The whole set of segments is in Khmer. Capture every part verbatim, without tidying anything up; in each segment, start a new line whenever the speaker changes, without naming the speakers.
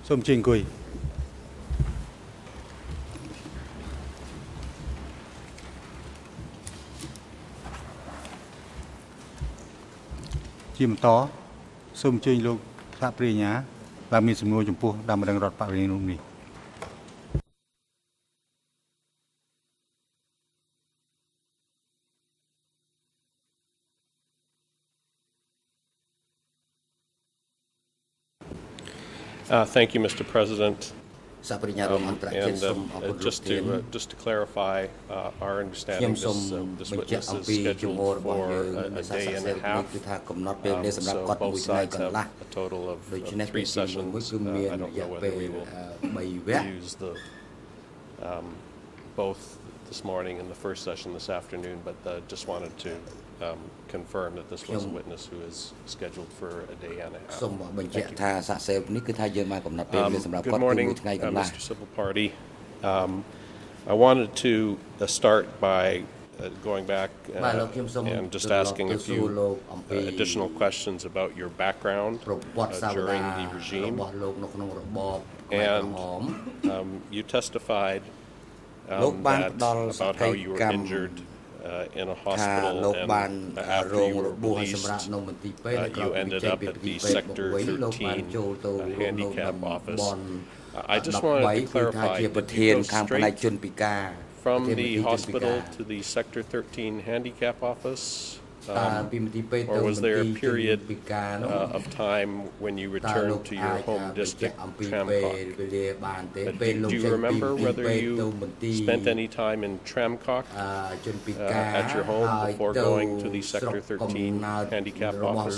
សូមជើងអង្គុយជាបន្តសូមអញ្ជើញលោកសាព្រាញ្ញាដែលមានសំណួរចំពោះតាមម្ដងរដ្ឋបរិញ្ញានេះ
Uh, thank you, Mister President. Um, and uh, just to uh, just to clarify, uh, our understanding this, uh, this witness is scheduled for a, a day and a half. Um, so both sides have a total of, of three sessions. Uh, I don't know whether we will use the um, both this morning and the first session this afternoon, but uh, just wanted to um, confirm that this was a witness who is scheduled for a day and a half. Um, good morning, uh, Mister Civil Party. Um, I wanted to uh, start by uh, going back uh, and just asking a few uh, additional questions about your background uh, during the regime. And um, you testified um, that about how you were injured Uh, in a hospital, and uh, after you were released, uh, you ended up at the Sector thirteen uh, handicap office. Uh, I just wanted to clarify, did you go straight from the hospital to the Sector thirteen handicap office? Um, or was there a period uh, of time when you returned to your home district, Tramcock? Uh, do, do you remember whether you spent any time in Tramcock uh, at your home before going to the Sector thirteen handicap office?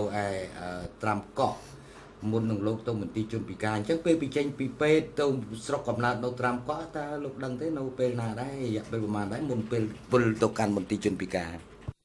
មុននឹងលោកទៅមន្ទីរជនពិការអញ្ចឹងពេលពីចេញពីពេទ្យទៅស្រុកកំណើតនៅត្រាំកោះតើលោកដឹងទេនៅពេលណាដែររយៈពេលប្រហែលដែរមុនពេលវិលទៅកាន់មន្ទីរជនពិការ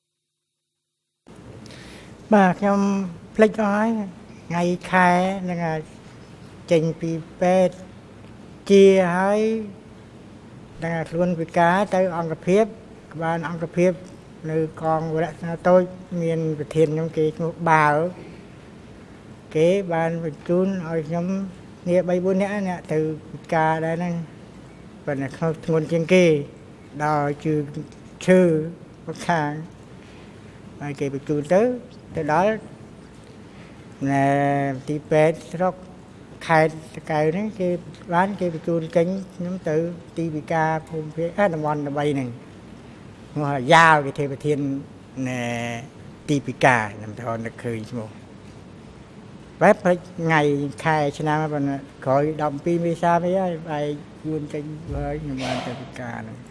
បាទខ្ញុំភ្លេចអស់ហើយថ្ងៃខែនឹងចេញពីពេទ្យជាហើយដល់ខ្លួនពិការទៅអង្គភាពបានអង្គភាពនៅកងវរៈតូចមានប្រធានខ្ញុំគេឈ្មោះបាវគេបានបញ្ជូនឲ្យខ្ញុំគ្នា 3 4 នាក់អ្នកទៅពិការដែរហ្នឹងប៉ុន្តែខ្ញុំធ្ងន់ជាងគេដល់ជើងឈឺមកខាងហើយគេបញ្ជូនទៅទៅដល់ណែទីពេទ្យស្រុកខេត្តតកៅហ្នឹងគេបានគេបញ្ជូនចេញខ្ញុំទៅទីវិការភូមិភាគតំបន់ដើម្បីហ្នឹងមកយ៉ាវគេទេប្រធានណែទីវិការខ្ញុំថតនឹកឃើញឈ្មោះបែបថ្ងៃខែឆ្នាំប៉ុន្តែក្រោយ 12 មេសាវិញហើយបែកយួនចេញហើយខ្ញុំបានទៅវិការហ្នឹង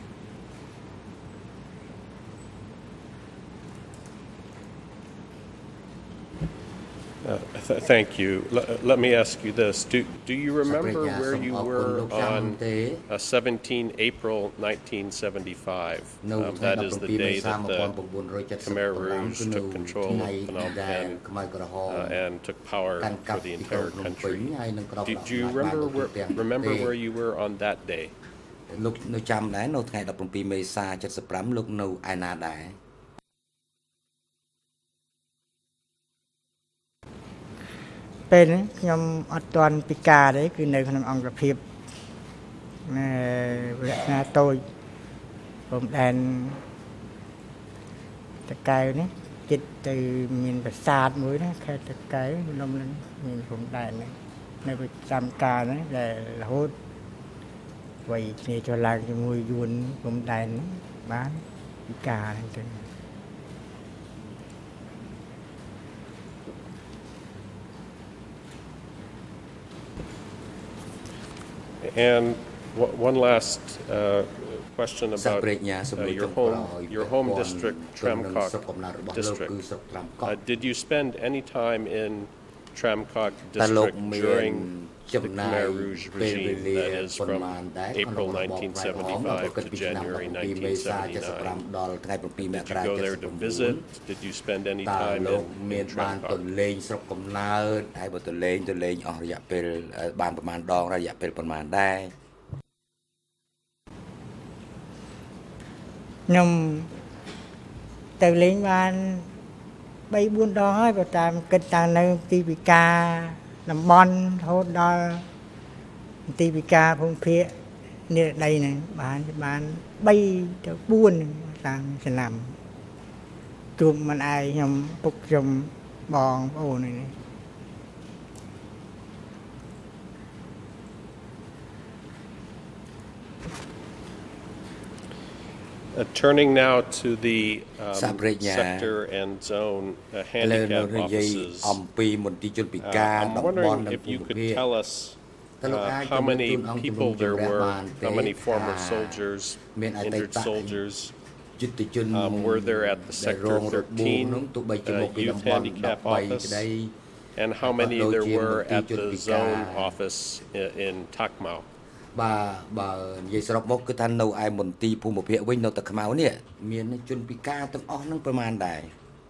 Uh, th thank you. L let me ask you this. Do, do you remember where you were on uh, seventeenth April nineteen seventy-five? Um, that is the day that the Khmer Rouge took control of Phnom Penh uh, and took power for the entire country. Do, do you remember where, remember where you were on that day? លោកនៅចាំដែរនៅថ្ងៃ 17 មេសា 75 លោកនៅឯណាដែរ
ពេលខ្ញុំអត់ទាន់ពិការទេគឺនៅក្នុងអង្គភាពអឺវរៈតូចព្រំដែនតកៅនេះចិត្តទៅមានប្រាសាទមួយណាខេត្តតកៅនំនឹងមានព្រំដែននេះនៅប្រចាំការនេះដែលរហូតវ័យគ្នាចូលឡើងជាមួយយួនព្រំដែនបានពិការទៅ
And one last uh, question about uh, your home, your home district, Tramcock district. Uh, did you spend any time in Tramcock district during the Khmer Rouge regime, that is from April nineteen seventy-five to January nineteen seventy-nine? Did you go there to visit? Did you spend any time in, in Tramcock?
ខ្ញុំទៅលេងបាន 3 4 ដងហើយបើតាមគិតតាំងនៅទីពិការតំបន់រហូតដល់ទីពិការភូមិភាគនេះដីហ្នឹងបានបាន3ទៅ4តាមឆ្នាំជួបមិនឯងខ្ញុំពុកខ្ញុំបងប្អូននេះ
Uh, turning now to the um, sector and zone uh, handicap offices, uh, I'm wondering if you could tell us uh, how many people there were, how many former soldiers, injured soldiers, um, were there at the Sector thirteen uh, Youth Handicap Office, and how many there were at the zone office in, in Takmau.
បាទបើនិយាយសរុបមកគឺថានៅឯមន្ទីរភូមិភាគវិញនៅតែខ្មៅនេះមានជនពិការទាំងអស់ហ្នឹងប្រមាណដែរ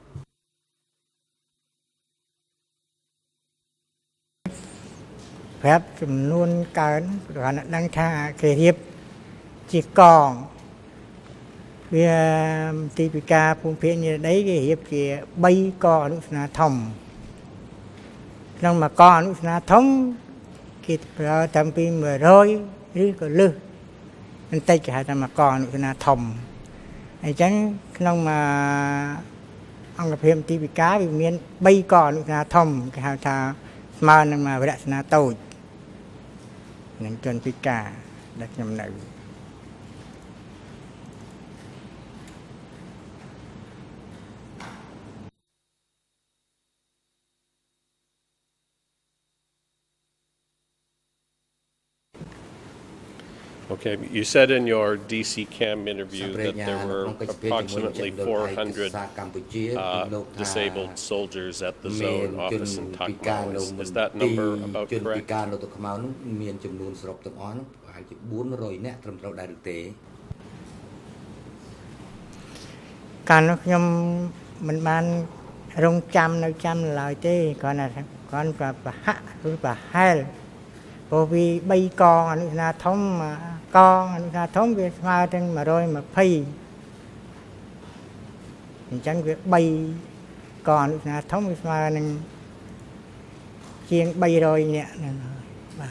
ប្រាប់ចំនួនកើនគាត់ដឹងថាគេរៀបជាកងវាទីពិការភូមិភាគនេះដីគេរៀបជា3កងអនុស្នាធំក្នុងមួយកងអនុស្នាធំគេប្រើតាំងពី100 ឬក៏លើសបន្តិចគេហៅថាមួយកងអនុស្នាធំអញ្ចឹងក្នុងមួយអង្គភាពទីពិការវាមាន3កងអនុស្នាធំគេហៅថាស្មើនឹងមួយវរៈស្នាតូចនឹងជនពិការដែលខ្ញុំនៅ
Okay, you said in your D C CAM interview that there were approximately four hundred uh, disabled soldiers at the zone office in Takmau. Is, is that number about correct?
កាលនោះខ្ញុំមិនបានរងចាំនៅចាំឡើយទេគ្រាន់តែគាត់ប្រហាក់ឬប្រហែលព្រោះវា3កងអនុស្នាធំកងអនុស្នាធំវាស្មើទាំង120អញ្ចឹងវា3កងអនុស្នាធំវាស្មើនឹងជាង300នាក់ហ្នឹងបាទ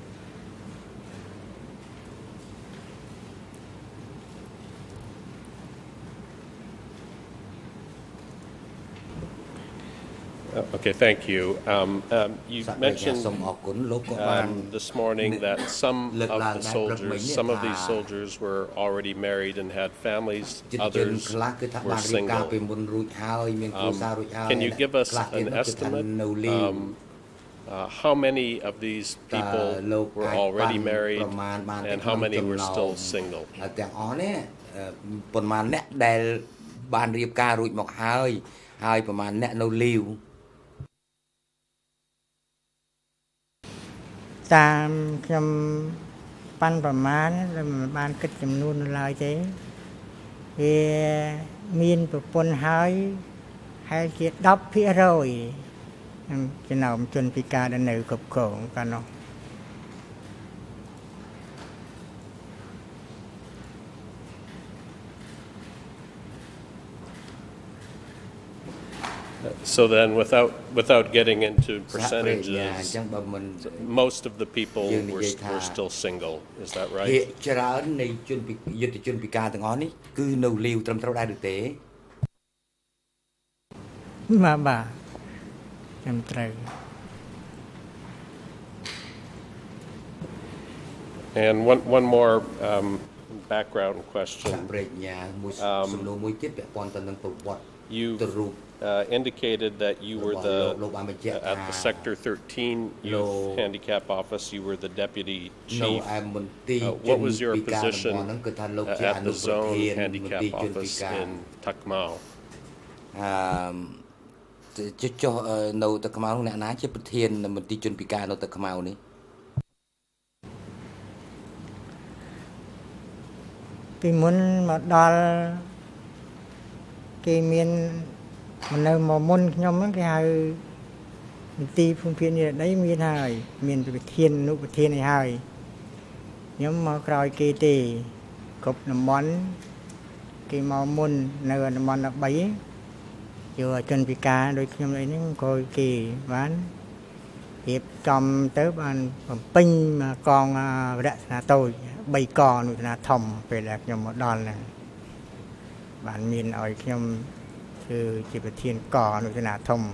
Okay, thank you. Um, um, you mentioned um, this morning that some of the soldiers, some of these soldiers were already married and had families, others were single. Um, can you give us an estimate? Um, uh, how many of these people were already married and how many were still single? តាមខ្ញុំប៉ាន់ប្រមាណមិនបានគិតចំនួនឡើយទេវាមានប្រពន្ធហើយហើយជា10ភាគរយចំណោមជនពិការដែលនៅគ្រប់គ្រងកាលនោះ So then, without without getting into percentages, most of the people were, were still single. Is that right? And one one more um, background question. Um, you. Uh, indicated that you were the uh, at the Sector thirteen Youth Handicap Office. You were the deputy chief. Uh, what was your position uh, at the Zone Handicap Office in Takmau?
Um, ចុះចុះនៅតក្មៅអ្នកណាជាប្រធានមន្ទីរជនពិការនៅតក្មៅនេះពីមុនមកដល់គេមាន នៅមកមុនខ្ញុំហ្នឹងគេហៅមន្ទីរភូមិភាគនេះដីមានហើយមានប្រធានអនុប្រធានឲ្យហើយខ្ញុំមកក្រោយគេទេគ្រប់តំបន់គេមកមុននៅតំបន់13យកជនពិការដូចខ្ញុំអីហ្នឹងក្រោយគេបាន
រៀបចំទៅបានបំពេញកងរចនាតូចបីកងនុចនាធំពេលដែលខ្ញុំមកដល់ហ្នឹងបានមានឲ្យខ្ញុំគឺជាប្រធានកងនុចនាធំ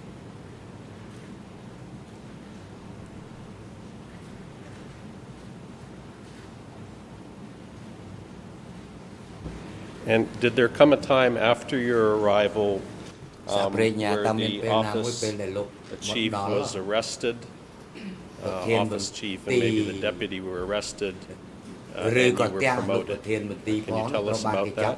And did there come a time after your arrival um, where the office the chief was arrested, uh, office chief and maybe the deputy were arrested, uh, and you were promoted? Can you tell us about that?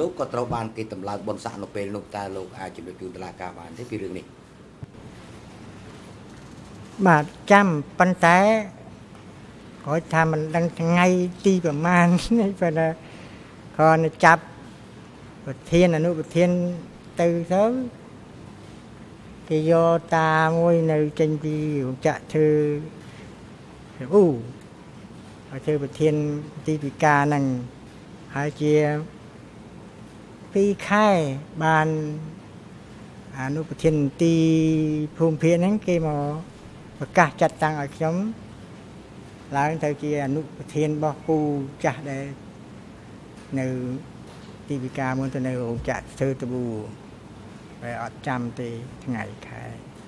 បាទចាំប៉ុន្តែគាត់ថាមិនដឹងថ្ងៃទីប្រមាណនេះប៉ុន្តែគាត់ចាប់ប្រធានអនុប្រធានទៅទៅគេយកតាមួយនៅចេញពីរោងចក្រធ្វើអូហើយធ្វើប្រធានទីពិការហ្នឹងហើយជាពីរខែបានអនុប្រធានទីភូមិភាគហ្នឹងគេមកប្រកាសចាត់តាំងឲ្យខ្ញុំឡើងទៅជាអនុប្រធានរបស់គូចាស់ដែលនៅទីពិការមុនទៅនៅរោងចក្រធ្វើតប៊ូហើយអត់ចាំទេថ្ងៃខែ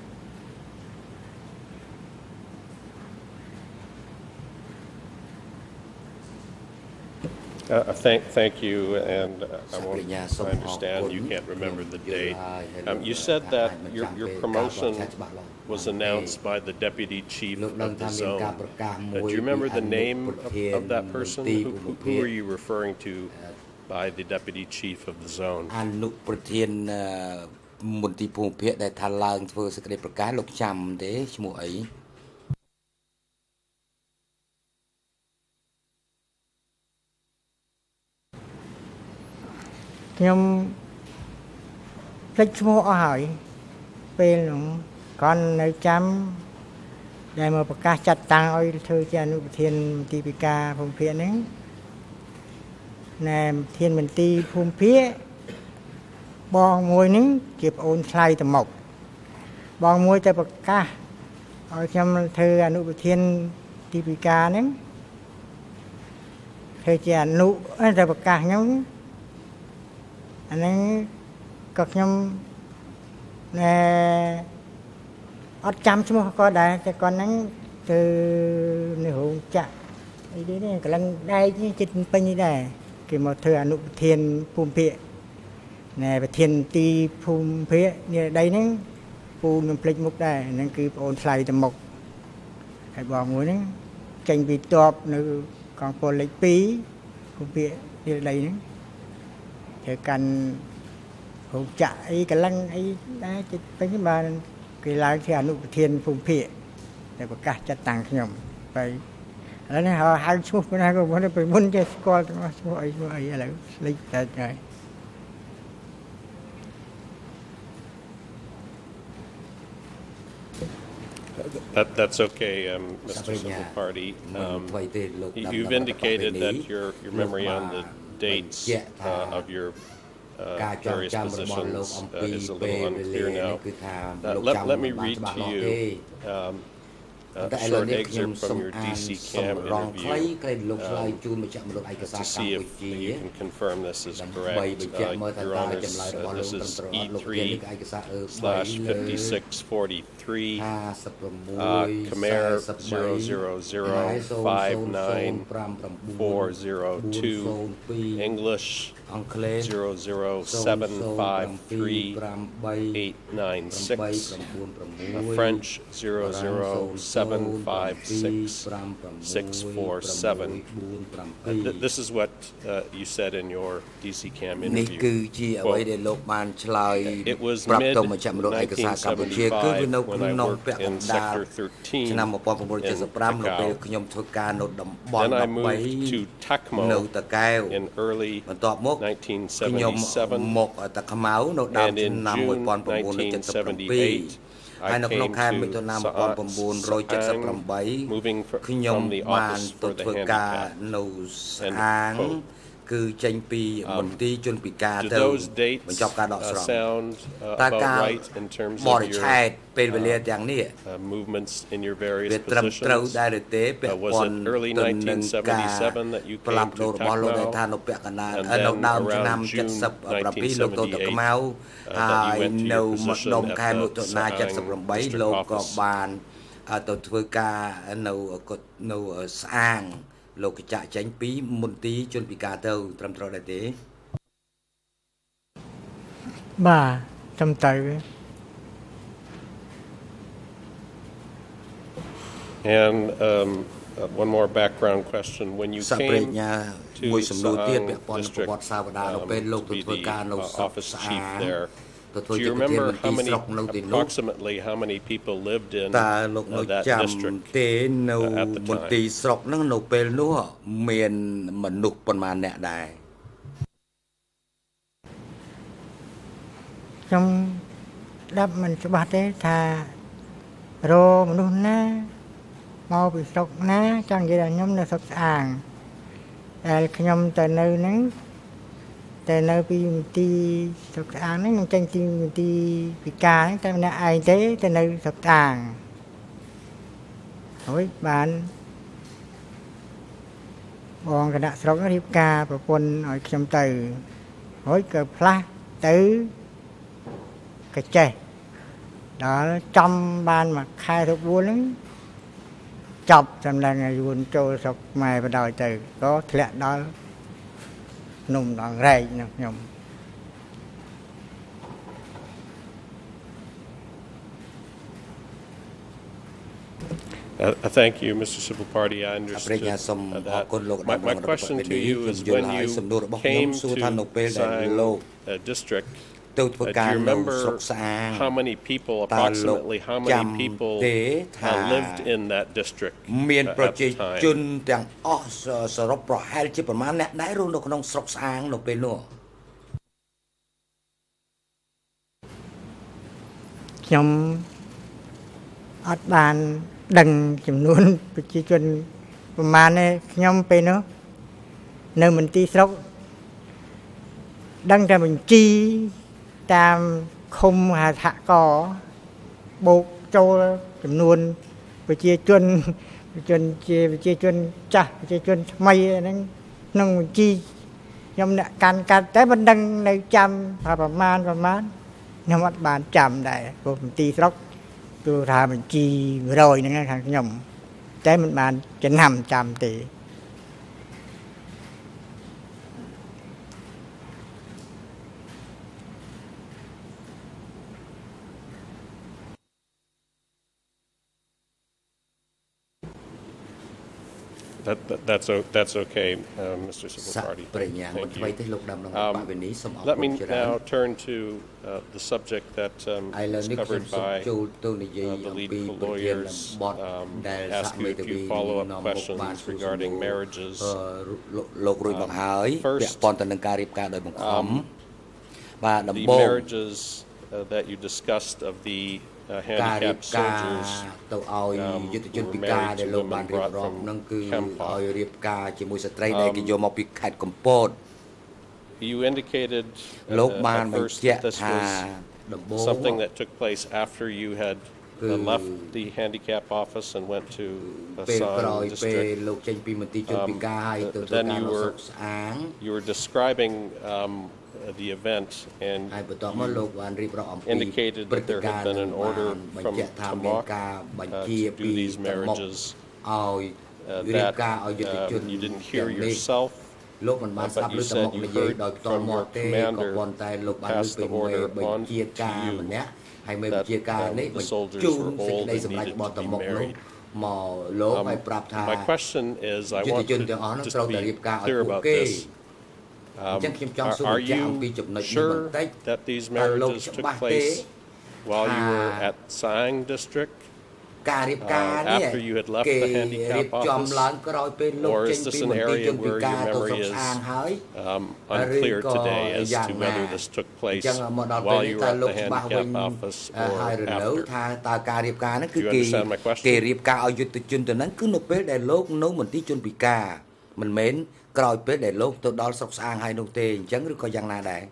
Uh, thank, thank you, and uh, I, won't, I understand you can't remember the date. Um, you said that your, your promotion was announced by the deputy chief of the zone. Uh, do you remember the name of, of that person? Who, who, who are you referring to by the deputy chief of the zone?
អនុប្រធានមន្ទីរភូមិភាគដែលថាឡើងធ្វើសេចក្តីប្រកាសលោកចាំទេឈ្មោះអី
ខ្ញុំភ្លេចឈ្មោះអស់ហើយពេលនោះគាត់នៅចាំដែលមកប្រកាសចាត់តាំងឲ្យធ្វើជាអនុប្រធានមន្ទីរពិការភូមិភាគហ្នឹងណែប្រធានមន្ទីរភូមិភាគបងមួយហ្នឹងជាប្អូនថ្លៃទៅមកបងមួយទៅប្រកាសឲ្យខ្ញុំធ្វើអនុប្រធានទីពិការហ្នឹងធ្វើជាអនុទៅប្រកាសខ្ញុំ អាហ្នឹងក៏ខ្ញុំណែអត់ចាំឈ្មោះគាត់ដែរតែគាត់ហ្នឹងទៅនៅរោងចក្រអីនេះកន្លងដែកនេះចិត្តពេញនេះដែរគេមកធ្វើអនុប្រធានភូមិភាគណែប្រធានទីភូមិភាគនេះដីហ្នឹងពូនឹងភ្លេចមុខដែរហ្នឹងគឺប្អូនថ្លៃទៅមុខហើយបងមួយហ្នឹងចេញពីតបនៅកងពលលេខ 2 ភូមិភាគនេះដីហ្នឹង ធ្វើកាន់រោងចក្រអីកន្លងអីដែរចិត្តពេញបានគេឡើងជាអនុប្រធានភូមិភាគតែប្រកាសចាត់តាំងខ្ញុំហើយឥឡូវនេះហៅឈ្មោះប៉ុណ្ណាក៏មិនទៅមុនចេះស្គាល់ទាំងអស់ឈ្មោះអីឈ្មោះអីឥឡូវលេចតែហើយ
That, that's okay, um, Mister Civil Party. Um, you've indicated that your, your memory on the dates uh, of your uh, various positions uh, is a little unclear now. Uh, let, let me read to you um, a short excerpt from your D C Cam interview um, to see if you can confirm this is correct. Uh, Your Honors, uh, this is E three slash fifty-six forty-three, uh, Khmer zero zero zero five nine four zero two, English zero zero seven five three eight nine six, uh, French zero zero seven five six six four seven. Uh, th this is what uh, you said in your D C Cam interview. Quote, it was mid nineteen seventy-five when I worked in Sector thirteen in Takao. Then I moved to Takmo in early nineteen seventy-seven, and in June nineteen seventy-eight, I came to Soeun, moving from the office for the handicap. End quote.
គឺចេញពីមន្ទីរជនពិការ
Do
ទៅ
those
បញ្ចប់
dates
ការដក
uh,
ស្រង់
sound uh,
តើ
about
ការ
right in terms
ប
of
រិច្
your
ឆេទពេលវេលាទាំងនេះ
uh, movements in your various
វាត្រឹមត្រូវ
positions?
ដែរឬទេពាក់
Uh, was
ព័
it
ន្ធ
early
ទៅនឹងការ
nineteen seventy-seven that you
ផ្លាស់
came
ប្ដូរ
to
របស់លោកដែលថា
Takmau?
នៅពាក់កណ្ដាល
And
នៅ
then
ដើម
around
ឆ្នាំ
June
เจ็ดสิบ
nineteen
លោកទៅទៅខ្មៅ
seventy-eight,
ហើយ
uh, that you went to
នៅ
your
ម្
position
ដុំ
at
ខែ
the
មិថុនា
Soeun
เจ็ดสิบแปด
district
លោកក៏
office.
បានទៅធ្វើការនៅនៅស្អាងលោកកចាក់ចេញពីមន្ទីរជនពិការទៅត្រឹមត្រូវដែរទេ
បាទចំទៅ
And um, uh, one more background question. When you
សាប្រ
came
ញ្ញា
to
មួយសំណួរទៀត
Soeun
ពាក់ព័ន្ធនឹងប្រ
district
វត្តិសាស្ត្រវតានៅ
um,
ពេលលោក
to
ទៅ
be
ធ្វើ
the
ការនៅ
uh,
ស្រុក
office
ស្អា
chief
ង
there,
ទៅធ្វើ
do
ជា
you
ប្រធាន
remember
មន្ទី
how
រ
many,
ស្រុកនៅទីនោះ
approximately how many people lived in
តើលោកនៅ
uh, that
ចាំ
district
ទេនៅ
uh, at the
មន្ទីរ
time?
ស្រុកហ្នឹងនៅពេលនោះមានមនុស្សប៉ុន្មានអ្នកដែរ
ខ្ញុំស្ដាប់មិនច្បាស់ទេថារមនុស្សណាមកពីស្រុកណាចង់និយាយថាខ្ញុំនៅស្រុកស្អាងដែលខ្ញុំទៅនៅហ្នឹងតែនៅពីមន្ទីរស្រុកស្អាងហ្នឹងខ្ញុំចេញពីមន្ទីរពិការហ្នឹងតែម្នាក់ឯងទេទៅនៅស្រុកស្អាងហើយបានបងគណៈស្រុករៀបការប្រពន្ធឲ្យខ្ញុំទៅហើយក៏ផ្លាស់ទៅកចេះដល់ចំបានមួយខែទៅបួនហ្នឹងចប់សម្លឹងឲ្យយួនចូលស្រុកម៉ែបដ ாய் ទៅក៏ធ្លាក់ដល់ភ្នំដងរែកនោះខ្ញុំ
Uh, thank you, Mister Civil Party. I understood
ព្រះសូម
uh,
អរ
that.
គុណលោក
My,
ដំណ
my
ងរបស់
question
ពេល
to
នេះ
you
ខ្ញុំ
is
យល់
when
ហើយ
you
សំណួររបស់ខ្ញុំ
came
សួរថានៅ
to
ពេលដែល
Soeun
លោក
uh, district,
ទៅធ្វើ
uh,
កា
do
រ
you
នៅ
remember
ស្រុកស្អាង
how many people,
តើលោក
approximately how
ចាំ
many people
ទេថា
uh, lived in that district
មាន
uh,
ប្រ
at
ជែ
the
ជន
time?
ទាំងអស់សរុបប្រហែលជាប្រមាណអ្នកដែររស់នៅក្នុងស្រុកស្អាងនៅពេលនោះ
ខ្ញុំអត់បានដឹងចំនួនប្រជាជនប្រមាណទេខ្ញុំពេលនោះនៅមន្ទីរស្រុកដឹងតែបញ្ជីតាមឃុំហៅថាកបូកចូលចំនួនប្រជាជនប្រជាជនជាប្រជាជនចាស់ប្រជាជនថ្មីហ្នឹងក្នុងបញ្ជីខ្ញុំអ្នកកាន់កាត់តែមិនដឹងនៅចាំថាប្រមាណប្រមាណខ្ញុំអត់បានចាំដែរព្រោះមន្ទីរស្រុកទូថាបញ្ជីរយហ្នឹងខាងខ្ញុំតែមិនបានចំណាំចាំទេ
That, that, that's, o- that's okay, uh, Mister Civil
សា
Party.
ប្រញ្ញា
Thank
មិនថ្មី
you.
ទេលោកដំណង
Um,
បាវិនីសូមអរ
Let
គុណ
me
ច្រើន
now turn to uh, the subject that um,
ឥឡូវ
was
នេះខ្ញុំ
covered
សូម
by
ចូលទៅនិយាយ
uh, the
អំ
lead
ពី
for
ប្រធាន
lawyers,
បទ
um,
ដែល
ask
សាក់
you
មេ
a
ធាវី
few follow-up
នាំមុខបាន
questions
សួរសំណួរ
regarding marriages.
អឺលោករួចមកហើយ
First,
ពាក់ព័ន្ធទៅនឹងការរៀបការដោយបង្ខំ
um,
បាទដំ
The
បូង
marriages uh, that you discussed of the uh,
ការរៀប
handicapped
ការ
soldiers
ទៅឲ្យ
um,
យុទ្ធជន
who were
ពិការ
married
ដែល
to
លោក
women
បានរៀប
brought
រាប់
from
នឹងគឺ
Khmer.
ឲ្យរៀបការជាមួយស្ត្រីដែលគេយកមកពីខេត្តកំពត
You indicated
លោក
uh,
បាន
at
បញ្
first
ជាក់
that this
ថា
was
ដំបូង
something that took place after you had uh,
គឺ
left the handicap office and went to uh,
ពេលក្រោយ
Soeun
ពេល
district.
លោកចេញពីមន្ទីរជនពិការហើយទៅធ្វើ
Then
ការ
you
នៅស្រុ
were
កស្អាង
you were describing um, uh, the event, and
ហើយបន្ទាប់មកលោកបានរៀបរាប់អំពី
indicated
ព្រឹ
that
ត្តិ
there
ការ
had
ណ៍
been
នឹង
an
បាន
order
បញ្
from
ជាក់ថាមាន
Khmer
ការបញ្
uh,
ជា
to
ពី
do these
តមុខ
marriages
ឲ្យ
uh,
រៀប
that
ការឲ្យយុទ្ធជន
um, you didn't hear
ទាំងនេះ
yourself.
លោកមិនបានស្ដាប់
But you
ឬតមុខ
said you
និយាយ
heard
ដោយផ្ទាល់
from
មា
your
ត់ទេក៏
commander
ប៉ុន្តែលោកបាន
pass
លើ
the
ពីមេ
order
បញ្
on
ជាការ
to you
ម្នាក់ហើយមេប
that
ញ្ជាការ
um,
នេះ
the
បញ្
soldiers
ជូន
were
សេច
old
ក្តី
and
សម្រេច
needed
របស់
to
ត
be
មុខនោះ
married.
មកលោក
Um,
ឲ្យប្រាប់ថា
My question is, I
យុទ្ធ
want
ជន
to
ទាំងអស់នោះ
just
ត្រូវតែ
be
រៀបការឲ្យ
clear
ពួក
about
គេ
this.
អញ្ចឹង
Um,
ខ្ញុំចង់
are,
សួរ
are
បញ្ជាក់
you
អំពីចំណុចនេះ
sure
បន្តិច
that these
តើលោក
marriages
ច្បា
took
ស់ទេ
place while you were
ថា
at Soeun district?
ការរៀបការ
Uh,
នេះ
after you had left
គេ
the handicap
រៀបចំ
office?
ឡើងក្រោយពេលលោក
Or
ចេ
is
ញ
this
ពី
an
មន្ទីរ
area
ជនពិ
where
ការ
your
ទៅស្រុ
memory
កស្អាង
is
ហើយ
um, unclear
ឬក៏
today as
យ៉ាង
to
ណា
whether this took
អ
place
ញ្ចឹងមកដល់ពេល
while
នេះ
you
តើ
were at
លោក
the
ច្បាស់វិញ
handicap office
ហើយ
or
រនៅ
after?
ថាតើការរៀបការហ្នឹងគឺ
Do you
គេ
understand my question?
គេរៀបការឲ្យយុទ្ធជនទៅហ្នឹងគឺនៅពេលដែលលោកនៅមន្ទីរជនពិការមិនមែនក្រោយពេលដែលលោកទៅដល់ស្រុកស្អាងហើយនោះទេអញ្ចឹងឬក៏យ៉ាងណាដែរ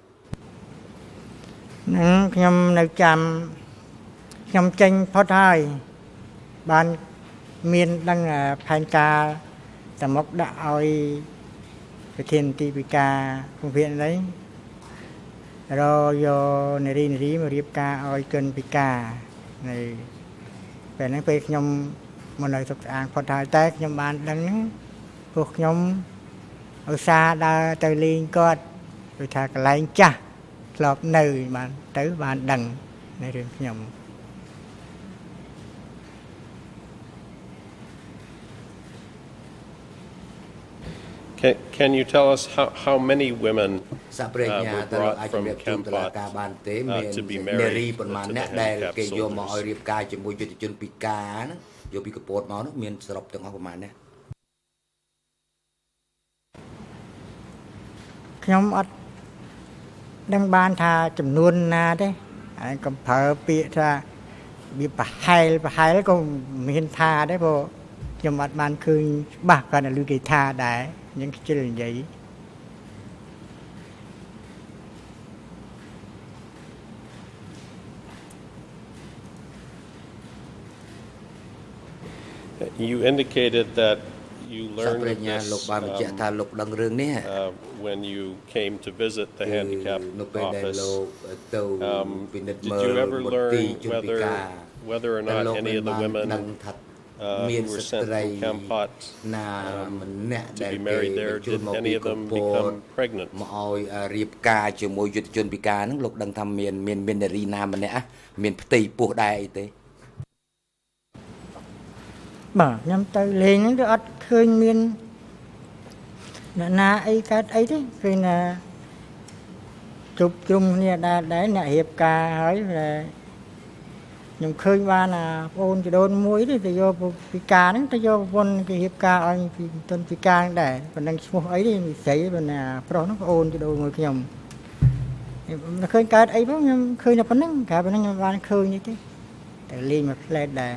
នឹងខ្ញុំនៅចាំខ្ញុំចេញផុតហើយបានមានដឹងផែនការតែមកដាក់ឲ្យប្រធានទីពិការភូមិភាគនេះរយកនារីនារីមករៀបការឲ្យកិនពិការនៅពេលហ្នឹងពេលខ្ញុំមកនៅស្រុកស្អាងផុតហើយតែខ្ញុំបានដឹងហ្នឹងពួកខ្ញុំឧស្សាហ៍ដើរទៅលេងគាត់ដូចថាកន្លែងចាស់ធ្លាប់នៅបានទៅបានដឹងនៅរឿងខ្ញុំ
Can, can you tell us how, how many women uh,
ប្រញ្ញា
were
ទៅលោក
brought
អាច
from
ជំរាបជូនតុលា
Kampot
ការបានទេមាន
uh, to be
នារី
married
ប៉ុន្មាន
to the
អ្នកដែល
handicapped
គេយកមកឲ្យ
soldiers?
រៀបការជាមួយយុទ្ធជនពិការណាយកពីកពតមកនោះមានសរុបទាំងអស់ប្រមាណអ្នក
ខ្ញុំអត់ដឹងបានថាចំនួនណាទេហើយកំប្រើពាក្យថាវាប្រហែលប្រហែលក៏មានថាដែរព្រោះខ្ញុំអត់បានឃើញច្បាស់គាត់ឮគេថាដែរអញ្ចឹងខ្ជិលនិយាយ
You indicated that you learned of this
um,
uh, when you came to visit the handicap office. Um, did you ever learn whether, whether or not any of the women uh, who were sent from Kampot um, to be married there, did any of them become pregnant?
មកឲ្យរៀបការជាមួយយុទ្ធជនពិការហ្នឹងលោកដឹងថាមានមានមាននារីណាម្នាក់មានផ្ទៃពោះដែរអីទេ
បាទខ្ញុំទៅលេងហ្នឹងទៅអត់ឃើញមានអ្នកណាអីកើតអីទេគឺណាជប់ជុំគ្នាដែរដែរអ្នករៀបការហើយខ្ញុំឃើញបានណាបងអូនចដូនមួយទេទៅយកពិការហ្នឹងទៅយកប្រពន្ធគេរៀបការឲ្យពីទុនពិការដែរប៉ុណ្ណឹងឈ្មោះអីទេវិស័យប៉ុណ្ណាប្រុសហ្នឹងបងអូនចដូនមួយខ្ញុំមិនឃើញកើតអីផងខ្ញុំឃើញតែប៉ុណ្ណឹងកាលប៉ុណ្ណឹងខ្ញុំបានឃើញនេះទេតែលេងមកផ្លែតដែរ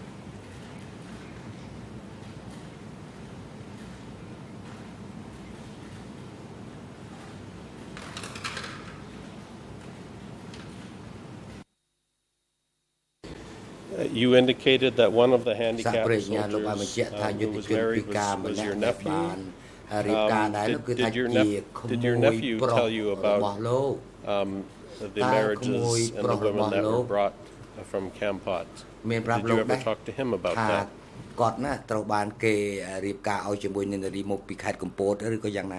You indicated that one of the handicapped soldiers um, who was married was, was your nephew. Um, did, did, your nep did your nephew tell you about um, the marriages and the women that were brought from Kampot? Did you ever talk to him about that?
គាត់ណាត្រូវបានគេរៀបការឲ្យជាមួយនឹងនារីមកពីខេត្តកំពតឬក៏យ៉ាងណា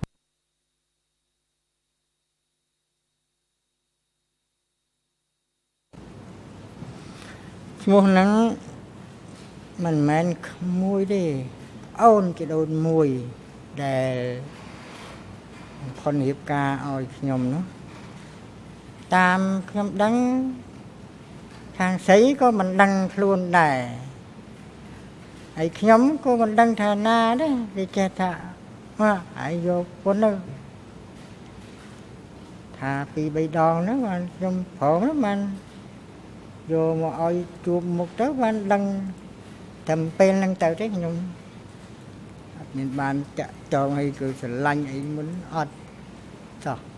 ឈ្មោះហ្នឹងមិនមែនក្មួយទេអូនគេដូនមួយដែលខនរៀបការឲ្យខ្ញុំនោះតាមខ្ញុំដឹងខាងស្រីក៏មិនដឹងខ្លួនដែរហើយខ្ញុំក៏មិនដឹងថាណាដែរគេចេះថាមកឲ្យយកពុនទៅថាពីរបីដងហ្នឹងបានខ្ញុំប្រងហ្នឹងបាន យកមកឲ្យជួបមុខទៅបានដឹងតែពេលហ្នឹងទៅទេខ្ញុំអត់មានបានចាក់ចងឲ្យគឺស្រឡាញ់អីមុនអត់ចោះ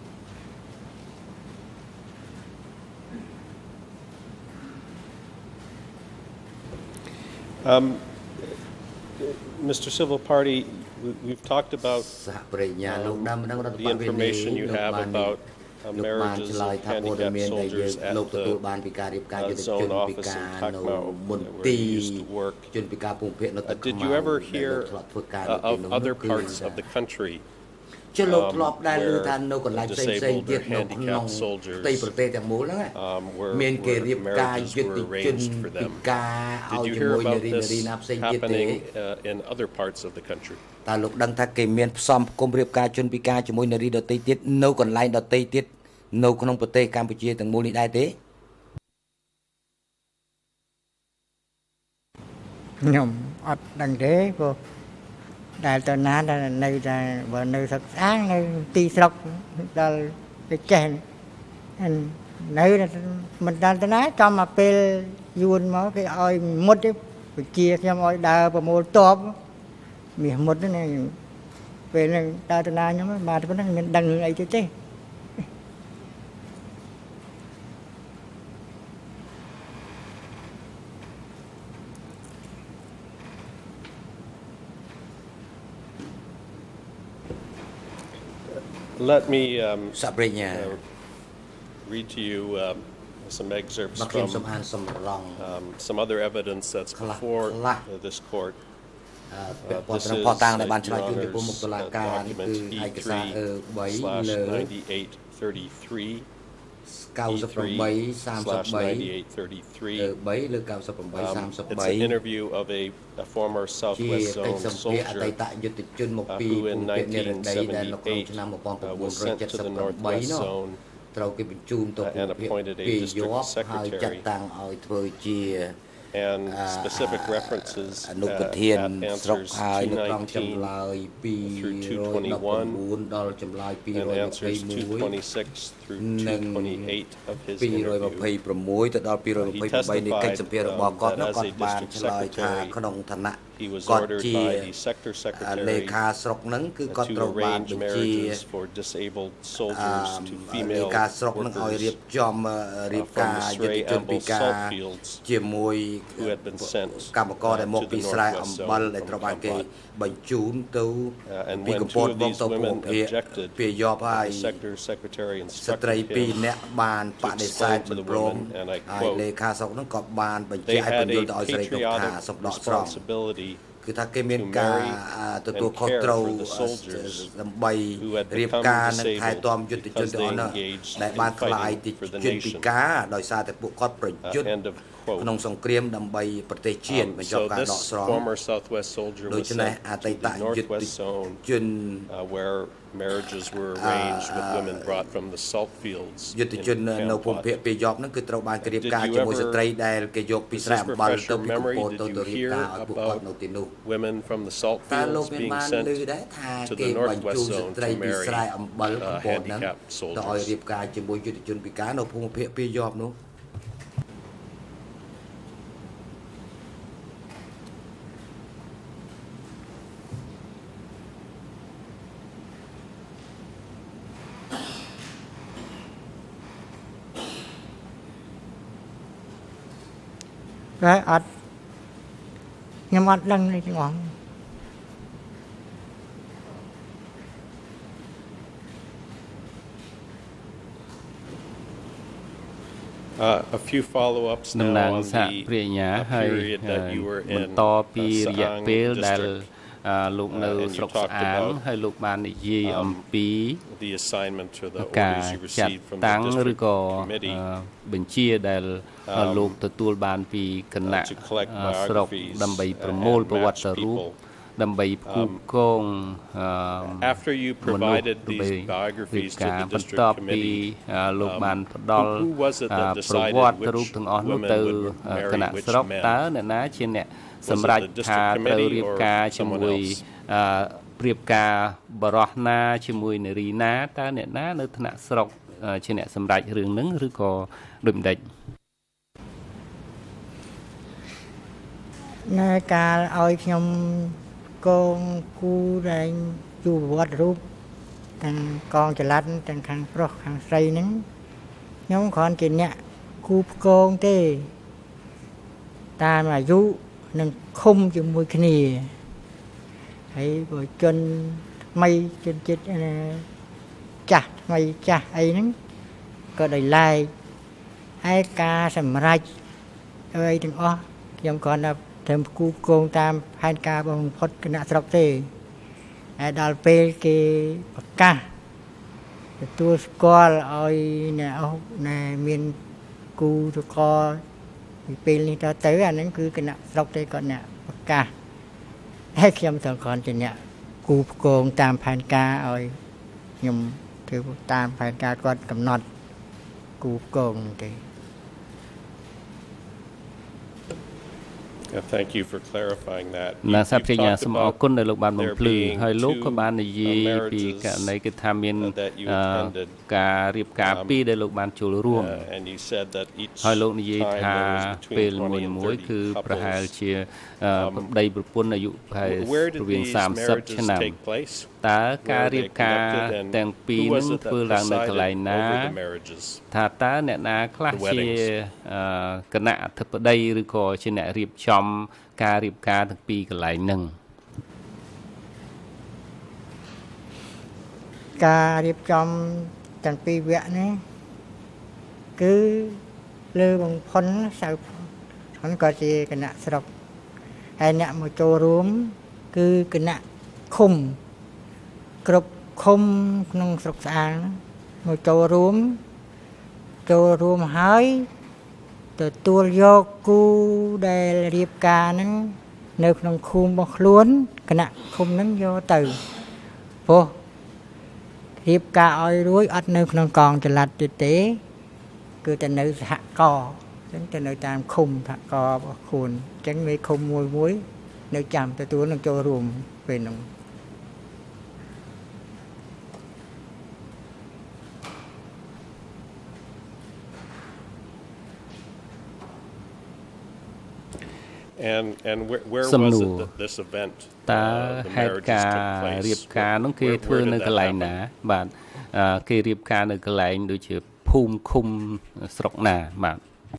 Um, Mister Civil Party, we've talked about um, the information you have about Uh, marriages of handicapped soldiers at the uh, zone office in Khmer, where you used to work. Uh, did you ever hear uh, of other parts of the country um, where disabled or handicapped soldiers um, where, where marriages were arranged for them? Did you hear about this happening uh, in other parts of the country?
តើលោកដឹងថាគេមានផ្សំគុំរៀបការជនពិការជាមួយនារីដទៃទៀតនៅកន្លែងដទៃទៀតនៅក្នុងប្រទេសកម្ពុជាទាំងមូលនេះដែរទេខ្ញុំអត់ដឹងទេព្រោះដែលតើណាដែលនៅតែបើនៅស្រុកស្អាងនៅទីស្រុកដល់ទៅចេះនៅមិនដល់ទៅណាចំមកពេលយួនមកគេឲ្យមុតទេពជាខ្ញុំឲ្យដើរប្រមូលតប មាសមុតហ្នឹង
ពេលហ្នឹងដើរទៅណាខ្ញុំបាទប៉ុណ្ណឹងមានដឹងអីទៅទេ
Let me um, uh, read to you um, some excerpts from um, some other evidence that's before uh, this court. Uh, this is, uh, Your Honor's, uh, document E three slash ninety-eight thirty-three, E three slash ninety-eight thirty-three. Um, it's an interview of a, a former Southwest Zone soldier uh, who in nineteen seventy-eight uh, was sent to the Northwest Zone uh, and appointed a district secretary. And specific references uh, at answers two nineteen through two twenty-one and answers two twenty-six through two twenty-eight of his interview. Uh, he testified um, that as a district secretary, he was ordered by the sector secretary uh, to arrange marriages for disabled soldiers to female workers uh, from the Srey Amble salt fields who had been sent uh, to the Northwest Zone from Kampot. Uh, and when two of these women objected, uh, the sector secretary instructed him to explain to the women, and I quote, they had a patriotic responsibility to marry and care for the soldiers who had become disabled because they engaged in fighting for the nation. Uh, end of quote. Um, so this former Southwest soldier was sent to the Northwest Zone uh, where marriages were arranged with women brought from the salt fields in Kampot. Did you ever, is this refresh your memory, did you hear about women from the salt fields being sent to the Northwest Zone to marry uh, handicapped soldiers?
Right, at nhưng mà đăng này ngon.
Uh, a few follow-ups now on the uh, period that you were in uh, Soeun district. Uh, and you talked about um, the assignment or the orders you received from the district committee um, uh, to collect biographies uh, and match people. Um, after you provided these biographies to the district committee, um, who, who was it that decided which women would marry which men? Was it the district committee or someone else?
ព្រៀបការបរោះណាជាមួយនារីណាតើអ្នកណានៅថ្នាក់ស្រុកជាអ្នកសម្រេចរឿងហ្នឹងឬក៏ដូចម្ដេច
នៅកាលឲ្យខ្ញុំកងគូដែលជួបវត្តរូបទាំងកងចល័តទាំងខាងប្រុសខាងស្រីហ្នឹងខ្ញុំគ្រាន់ជាអ្នកគូផ្គងទេតាមអាយុនឹងឃុំជាមួយគ្នាហើយបើជន់ថ្មីជន់ចិត្តចាស់ថ្មីចាស់អីហ្នឹងក៏ដោយឡែកហើយការសម្រេចអីទាំងអស់ខ្ញុំគ្រាន់តែធ្វើគូគងតាមផែនការបំផុតគណៈស្រុកទេហើយដល់ពេលគេប្រកាសទទួលស្គាល់ឲ្យអ្នកអស់ណែមានគូតកពីពេលនេះតទៅអាហ្នឹងគឺគណៈស្រុកទេគាត់អ្នកប្រកាសហើយខ្ញុំត្រូវគ្រាន់ជាអ្នកគូផ្គងតាមផែនការឲ្យខ្ញុំធ្វើតាមផែនការគាត់កំណត់គូផ្គងទេ
Thank you for clarifying that.
ណាសាព្រាញាសូមអរគុណដែលលោកបានបំភ្លឺហើយលោកក៏បាននិយាយពីករណីគឺថាមានការរៀបការពីរដែលលោកបានចូលរួមហើយលោកនិយាយថាពេលមួយមួយគឺប្រហែលជាប្តីប្រពន្ធអាយុប្រហែលរវាងសាមសិបឆ្នាំតើការរៀបការទាំងពីរនឹងធ្វើឡើងនៅកន្លែងណាថាតើអ្នកណាខ្លះជាគណៈអធិបតីឬក៏ជាអ្នករៀបចំការរៀបការទាំងពីរកន្លែងហ្នឹង
ការរៀបចំទាំងពីរវគ្គនេះគឺលើបងផុនសៅផុនក៏ជាគណៈស្រុកហើយអ្នកមកចូលរួមគឺគណៈឃុំគ្រប់ឃុំក្នុងស្រុកស្អាងមកចូលរួមចូលរួមហើយទទួលយកគូដែលរៀបការហ្នឹងនៅក្នុងឃុំរបស់ខ្លួនគណៈឃុំហ្នឹងយកទៅព្រោះរៀបការឲ្យរួចអត់នៅក្នុងកងចល័តទៀតទេគឺតែនៅសហគមន៍អញ្ចឹងទៅនៅតាមឃុំសហគមន៍របស់ខ្លួនអញ្ចឹងមេឃុំមួយមួយនៅចាំទទួលនឹងចូលរួមពេលហ្នឹង
And and where where was it that this event
តើហេតុការរៀបការនោះគេធ្វើនៅកន្លែងណាបាទគេរៀបការនៅកន្លែងដូចជាភូមិឃុំស្រុកណាបាទ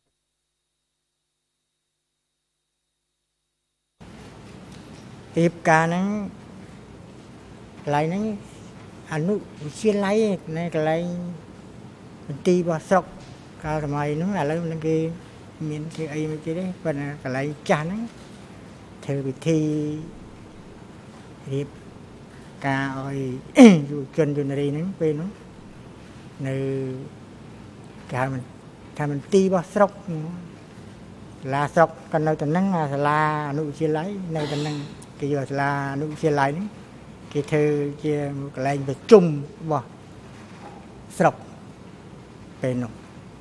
រៀបការហ្នឹងកន្លែងហ្នឹងអនុវិទ្យាល័យនៅកន្លែងមន្ទីររបស់ស្រុកកាលសម័យហ្នឹងឥឡូវហ្នឹងគេ មានគេអីមកទៀតទេប៉ុន្តែកន្លែងចាស់ហ្នឹងធ្វើពិធីរៀបការឲ្យយុវជនយុវនារីហ្នឹងពេលហ្នឹងនៅគេមិនថាមន្ទីររបស់ស្រុកសាលាស្រុកក៏នៅតែហ្នឹងសាលាអនុវិទ្យាល័យនៅតែហ្នឹងគេយកសាលាអនុវិទ្យាល័យហ្នឹងគេធ្វើជាកន្លែងប្រជុំរបស់ស្រុកពេលនោះ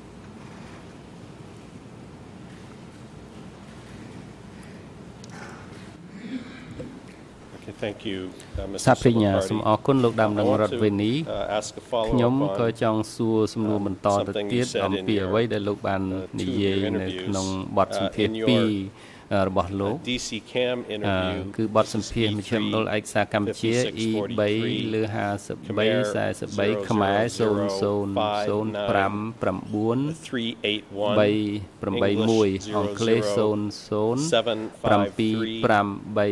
Thank you, uh, Mister
សាព្រិញ្ញាសូមអរគុណលោកដាមនឹងរដ្ឋវេនីខ្ញុំក៏ចង់សួរសំណួរបន្តទៅទៀតអំពីអ្វីដែលលោកបាននិយាយនៅក្នុងបទសម្ភាសន៍ពីររបស់លោកគឺបទសម្ភាសន៍មជ្ឈមណ្ឌលឯកសារកម្ពុជា E 3 លើห้าสิบสาม 43ខ្មែរ ศูนย์ ศูนย์ ศูนย์ ห้า เก้า 3 8 1 អង់គ្លេស ศูนย์ ศูนย์ เจ็ด ห้า 3 8 7 9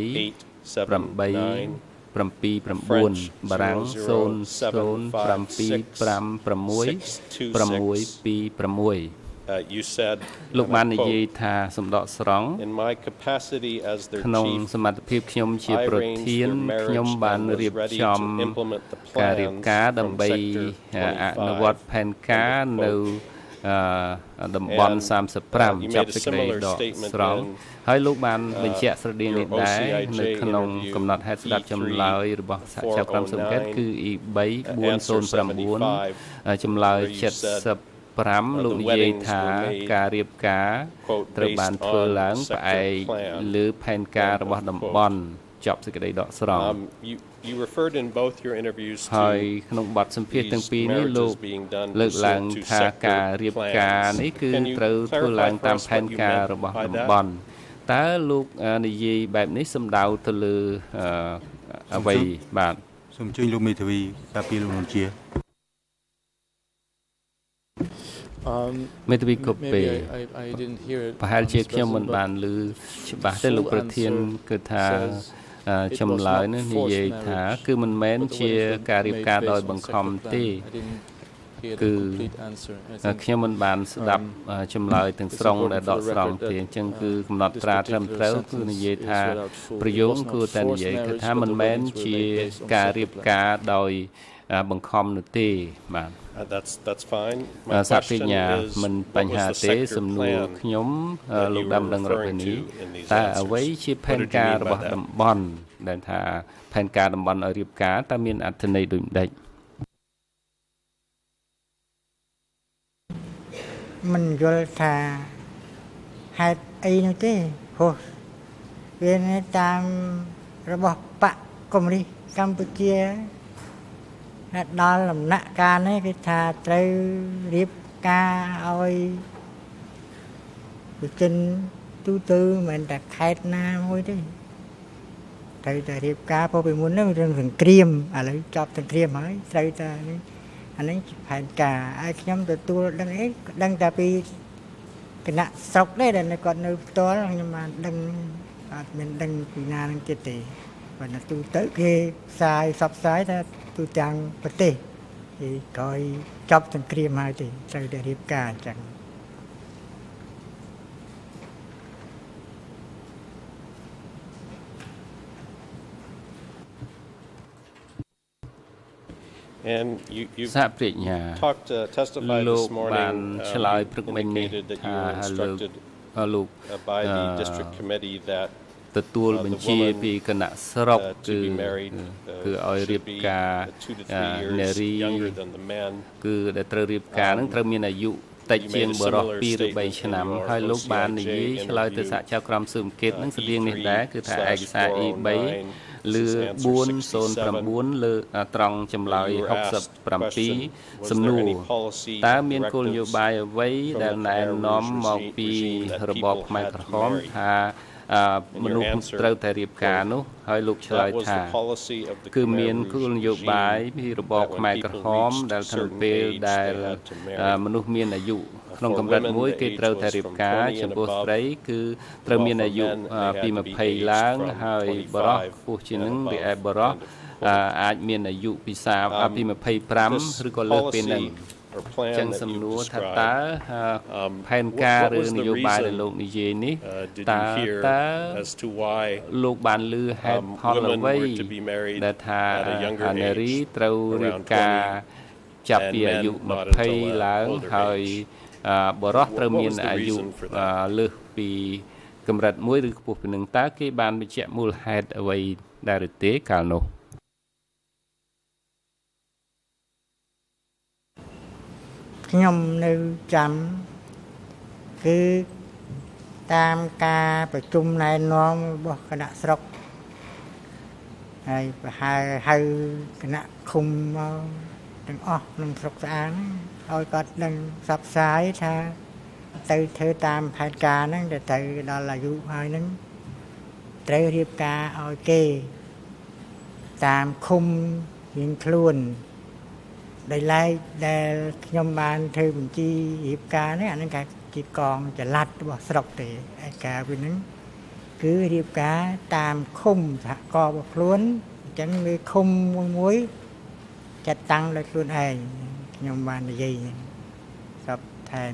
បារាំង ศูนย์ ศูนย์ เจ็ด ห้า 6 6 2 6
Uh, you said
លោកបាននិយាយថាសំដកស្រង់
in my capacity as their
ក្នុង
chief
សមត្ថភាពខ្ញុំជាប្រធានខ្ញុំបានរៀបចំការរៀបការដើម្បីអនុវត្តផែនការនៅតំបន់សាមសិបប្រាំចាប់សេចក្តីដកស្រង់ហើយលោកបានបញ្ជាក់ស្រដៀងនេះដែរនៅក្នុងកំណត់ហេតុស្ដាប់ចម្លើយរបស់សហជីវកម្មសម្ងាត់គឺ E 3 bốn không chín ចម្លើយ 75 លោកនិយាយថាការរៀបការត្រូវបានធ្វើឡើងផ្អែកលើផែនការរបស់តំបន់ចប់សេចក្តីដកស្រង់
You referred in both your interviews to
ហើយក្នុងបទសម្ភាសន៍ទាំងពីរនេះលោកលើកឡើងថាការរៀបការនេះគឺត្រូវធ្វើឡើងតាមផែនការរបស់តំបន់តើលោកនិយាយបែបនេះសំដៅទៅលើអ្វីបាទសូមអញ្ជើញលោកមេធាវីការពីលោកជាមេធាវីកូពេប្រហែលជាខ្ញុំមិនបានឮច្បាស់ទេលោកប្រធានគឺថាចម្លើយនេះនិយាយថាគឺមិនមែនជាការរៀបការដោយបង្ខំទេគឺខ្ញុំមិនបានស្ដាប់ចម្លើយទាំងស្រុងដែលដកស្រង់ទេអញ្ចឹងគឺកំណត់ត្រាត្រឹមត្រូវគឺនិយាយថាប្រយោគគឺតែនិយាយគឺថាមិនមែនជាការរៀបការដោយបង្ខំនោះទេបាទ
That's that's fine.
សាព្រិញ្ញាមិនបញ្ហាទេសំណួរខ្ញុំលោកដាំដឹងរដ្ឋនេះតែអ្វីជាផែនការរបស់តំបន់ដែលថាផែនការតំបន់ឲ្យរៀបការតើមានអត្ថន័យដូចម្ដេច
មិនយល់ថាហេតុអីនោះទេព្រោះវាតាមរបស់បកកុម្មុយនីសកម្ពុជាដល់ដំណាក់កាលនេះគឺថាត្រូវរៀបការឲ្យវិជនទូទៅមិនតែខេត្តណាមួយទេ
ត្រូវតែរៀបការពោពីមុនហ្នឹងរឿងសង្គ្រាមឥឡូវចប់សង្គ្រាមហើយត្រូវតែអានេះផែនការឲ្យខ្ញុំទទួលដឹងអីដឹងតែពីគណៈស្រុកដែរដែលគាត់នៅផ្ទាល់ខ្ញុំបានដឹងអត់មានដឹងពីណានឹងទៀតទេបើទៅទៅគេផ្សាយសពផ្សាយថាទូទាំងប្រទេសគេក្រោយចប់សង្គ្រាមហើយទេត្រូវតែរៀបការអញ្ចឹង
And you, you've
talked,
uh, testified this morning, um, indicated that you were instructed uh, by the district committee that uh, the woman uh, to be married uh, should be uh, two to three years younger than the man. Um, តែជាងបរិបពីរបីឆ្នាំហើយលោកបាននិយាយឆ្លើយទៅសហជីវកម្មស៊ើបអង្កេតនឹងស្តៀងនេះដែរគឺថាឯកសារ E 3 លើ four oh nine លើត្រង់ចម្លើយsixty-seven សំណួរតើមានគោលនយោបាយអ្វីដែលណែនាំមកពីរបបខ្មែរក្រហមថាមនុស្សត្រូវតែរៀបការនោះហើយលោកឆ្លើយថាគឺមានគោលនយោបាយពីរបបខ្មែរក្រហមដែលទៅពេលដែលមនុស្សមានអាយុក្នុងកម្រិតមួយគេត្រូវតែរៀបការចំពោះស្រីគឺត្រូវមានអាយុពីtwentyឡើងហើយបរិសុទ្ធពោះជានឹងវាឯបរិសុទ្ធអាចមានអាយុពីthirtyពីtwenty-fiveឬក៏លើសពីនឹង ចឹងសំណួរថាតើផែនការឬនយោបាយដែលលោកនិយាយនេះតើតើលោកបានឮហេតុផលអ្វីដែលថានារីត្រូវរៀបការចាប់ពីអាយុtwentyឡើងហើយបរិសុទ្ធត្រូវមានអាយុលើសពីកម្រិតមួយឬខ្ពស់ពីនឹងតើគេបានបញ្ជាក់មូលហេតុអ្វីដែរឬទេកាលនោះ
ខ្ញុំនៅចាំគឺតាមការប្រជុំណែនាំរបស់គណៈស្រុកហើយប្រហែលហៅគណៈឃុំមកទាំងអស់ក្នុងស្រុកស្អាតឲ្យគាត់ដឹងផ្សព្វផ្សាយថាទៅធ្វើតាមផែនការហ្នឹងទៅទៅដល់អាយុហើយហ្នឹងត្រូវរៀបការឲ្យគេតាមឃុំរៀងខ្លួន ដែលឡែកដែលខ្ញុំបានធ្វើបញ្ជីរៀបការនេះអានឹងគេកងចល័តរបស់ស្រុកទេឯការវិញហ្នឹងគឺរៀបការតាមឃុំសហគមន៍របស់ខ្លួនអញ្ចឹងវាឃុំមួយមួយចាត់តាំងដោយខ្លួនឯងខ្ញុំបាននិយាយសពថែម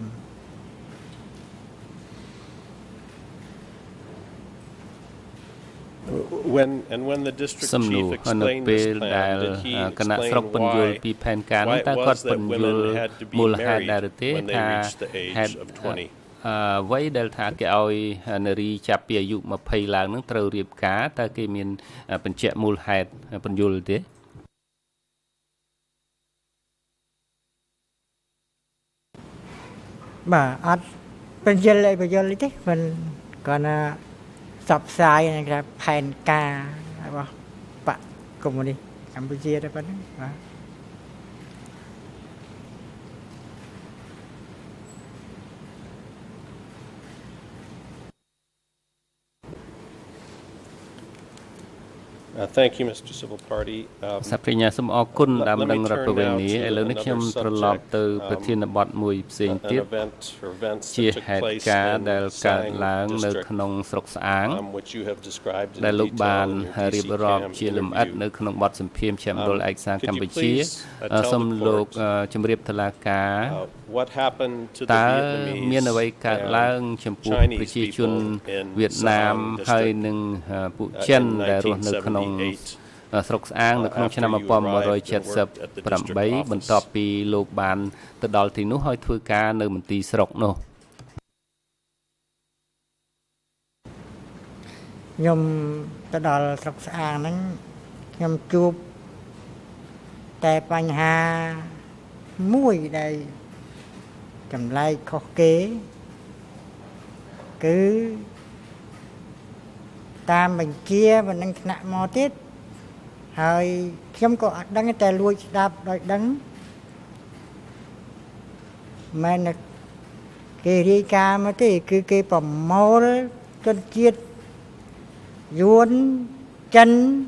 When and when the district chief explained this plan, did he explain why, why it was that women had to be married when they reached the age of twenty?
អ្វីដែលថាគេឲ្យនារីចាប់ពីអាយុtwentyឡើងនឹងត្រូវរៀបការតើគេមានបញ្ជាក់មូលហេតុបញ្យល់ទេ
បាទអត់បញ្យល់អីបញ្យល់ទេមិនគាត់ណាសពផ្សាយนะครับផែនការរបស់បកកុម្មុយនីសកម្ពុជាតែប៉ុណ្ណឹងបាទ
Uh, thank you, Mister Civil Party.
សាព្រិញ្ញាសូមអរគុណដែលបានរាប់ប្រវែងនេះឥឡូវនេះខ្ញុំត្រឡប់ទៅប្រធានបទមួយផ្សេងទៀតជាហេតុការណ៍ដែលកើតឡើងនៅក្នុងស្រុកស្អាងដែលលោកបានរៀបរាប់ជាលម្អិតនៅក្នុងបទសម្ភាសន៍ជាមណ្ឌលឯកសារកម្ពុជាសូមលោកជម្រាបតុលាការ
What happened to the
តើ
Vietnamese
មានអ្វីកើតឡើងចំពោះប្រជាជនវៀតណាមហើយនឹងពួកចិនដែលរស់នៅក្នុងស្រុកស្អាងនៅក្នុងឆ្នាំnineteen seventy-eight បន្ទាប់ពីលោកបានទៅដល់ទីនោះហើយធ្វើការនៅមន្ទីរស្រុកនោះ
ខ្ញុំទៅដល់ស្រុកស្អាងហ្នឹងខ្ញុំជួបតែបញ្ហាមួយដែល ចម្លែកខុសគេគឺតាមបញ្ជាបណ្ដឹងថ្នាក់មកទៀតហើយខ្ញុំក៏អត់ដឹងតែលួចស្ដាប់ដោយដឹងមែនគេរាយការណ៍មកទេគឺគេប្រមូលជនជាតិយួន
chân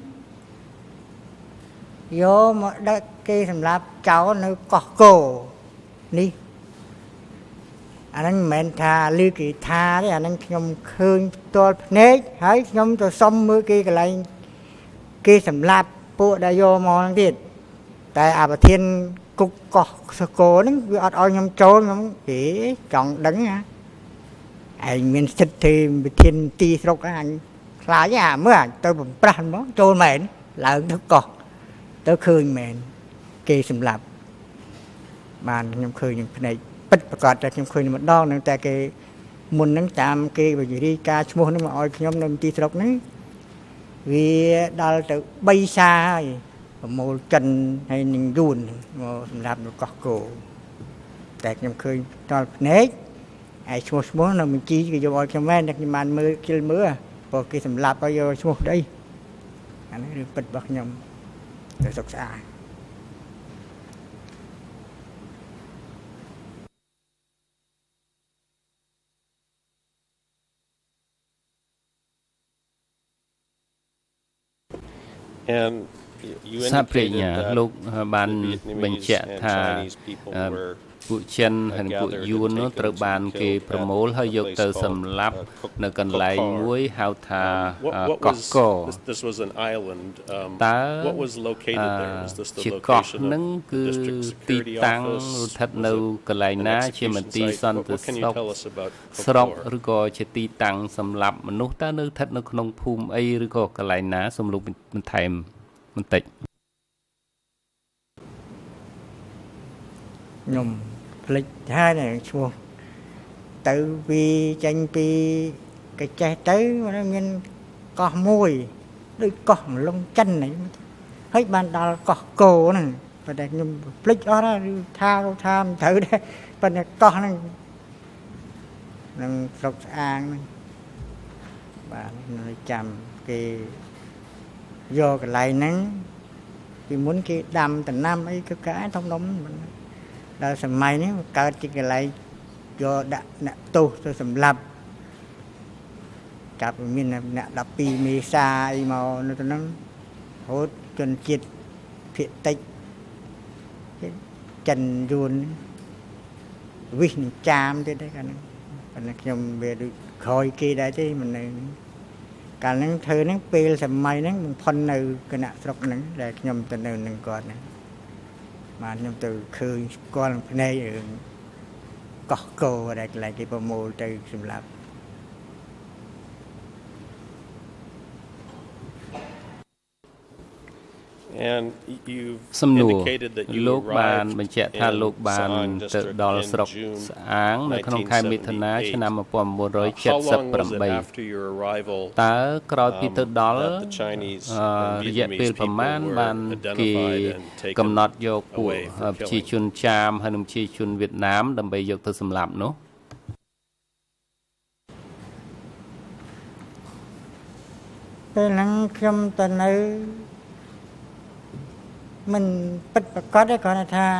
vô mà đã kê sầm lạp cháu nó có cổ đi anh anh men tha lưu kỳ tha đấy anh anh nhom khơi to nét hãy nhom to xong mưa kia cái lại kê sầm lạp bộ đã vô mòn thiệt tại à bà thiên cục cọ sơ cổ nó ở ở nhom trâu nhom chỉ chọn đứng á anh mình xịt thì bị thiên ti sọc anh là cái à mới tôi bấm pran đó trôi mền là thức cọ tôi khơi mền kê sầm lạp mà nhom khơi những cái này bấtประกอบจากខ្ញុំឃើញម្ដងនឹងតែគេមុននឹងតាមគេវិរិយការឈ្មោះនឹងមកឲ្យខ្ញុំនៅទីស្រុកហ្នឹងវាដល់ទៅបីសាហើយប្រមូលចិនហើយនឹងយួនមកសម្រាប់នៅកោះគោតែខ្ញុំឃើញដល់ភ្នែកហើយឈ្មោះឈ្មោះនៅបញ្ជីគេយកឲ្យខ្ញុំមែនតែខ្ញុំបានមើលគិលមើលព្រោះគេសម្រាប់ឲ្យយកឈ្មោះស្ដីអានេះរឿងពិតរបស់ខ្ញុំទៅសុខស្អាត
And you
សាប្រញ្ញា
indicated that
លោកបានបញ្ជាក់
and
ថា
Chinese people were
ពួកចិនហើយពួកយួននោះត្រូវបានគេប្រមូលហើយយកទៅសម្លាប់នៅកន្លែងមួយហៅថា
What, what
កោះ
was
កោ
this, this was an island. Um,
តើ
what was located there? Is this the
ជាកោះ
location
នឹង
of
គឺ
the district
ទី
security
តាំង
office?
ស្ថិត
Was
នៅ
it
កន្លែង
an
ណាជាម
execution
ន្ទីរ
site?
សន្
What,
តិ
what can
សុ
you
ខ
tell us about
ស្រុក
Khmer?
ឬក៏ជាទីតាំងសម្រាប់មនុស្សតើនៅស្ថិតនៅក្នុងភូមិអីឬក៏កន្លែងណាសូមលោកបន្ថែមបន្តិច
ខ្ញុំភ្លេចហើយនេះឈ្មោះទៅពីចេញពីកាចេះទៅមានកោះមួយដូចកោះម្លងចិនហ្នឹងហើយបានដល់កោះគោហ្នឹងប៉ុន្តែខ្ញុំភ្លេចអស់ហើយថាថាមិនត្រូវដែរប៉ុន្តែកោះហ្នឹងនឹងស្រុកស្អាងហ្នឹងបាទនៅចាំគេយកកន្លែងហ្នឹងពីមុនគេដាំដំណាំអីក៏កាធំដុំដល់សម័យនេះកើតជាកន្លែងយកដាក់អ្នកទោសទៅសម្លាប់ចាប់មានអ្នកដប់ពីរមេសាអីមកនៅទៅហ្នឹងហូតជនជាតិភាគតិចចិនយួនវិសនឹងចាមទៀតដែរកាលហ្នឹងប៉ុន្តែខ្ញុំវាដូចក្រោយគេដែរទេមិននៅកាលហ្នឹងធ្វើហ្នឹងពេលសម័យហ្នឹងបំផុននៅគណៈស្រុកហ្នឹងដែលខ្ញុំទៅនៅនឹងគាត់ហ្នឹងបានខ្ញុំទៅឃើញស្គាល់ភ្នែករឿងកោះគោដែលកន្លែងគេប្រមូលទៅសម្រាប់
And you've
សំណួរ
indicated that you
លោកបាន
arrived
បញ្ជាក់ថាលោក
in
បាន
Soeun
ទៅ
district
ដល់
in
ស្រុក
June
ស្អាងនៅក្នុងខែមិថុនាឆ្នាំ
nineteen seventy-eight. How long was it
1978
after your arrival
តើក្រោយពីទៅដល់
that the Chinese
អឺ
and
រយៈពេល
Vietnamese
ប្រមាណ
people
បាន
were
គេ
identified and taken
កំណត់យកពួក
away for
ប្រជាជន
killing?
ចាមហើយនិងប្រជាជនវៀតណាមដើម្បីយកទៅសម្លាប់នោះ
ពេលហ្នឹងខ្ញុំទៅនៅមិនពិតប្រកបទេគ្រាន់តែថា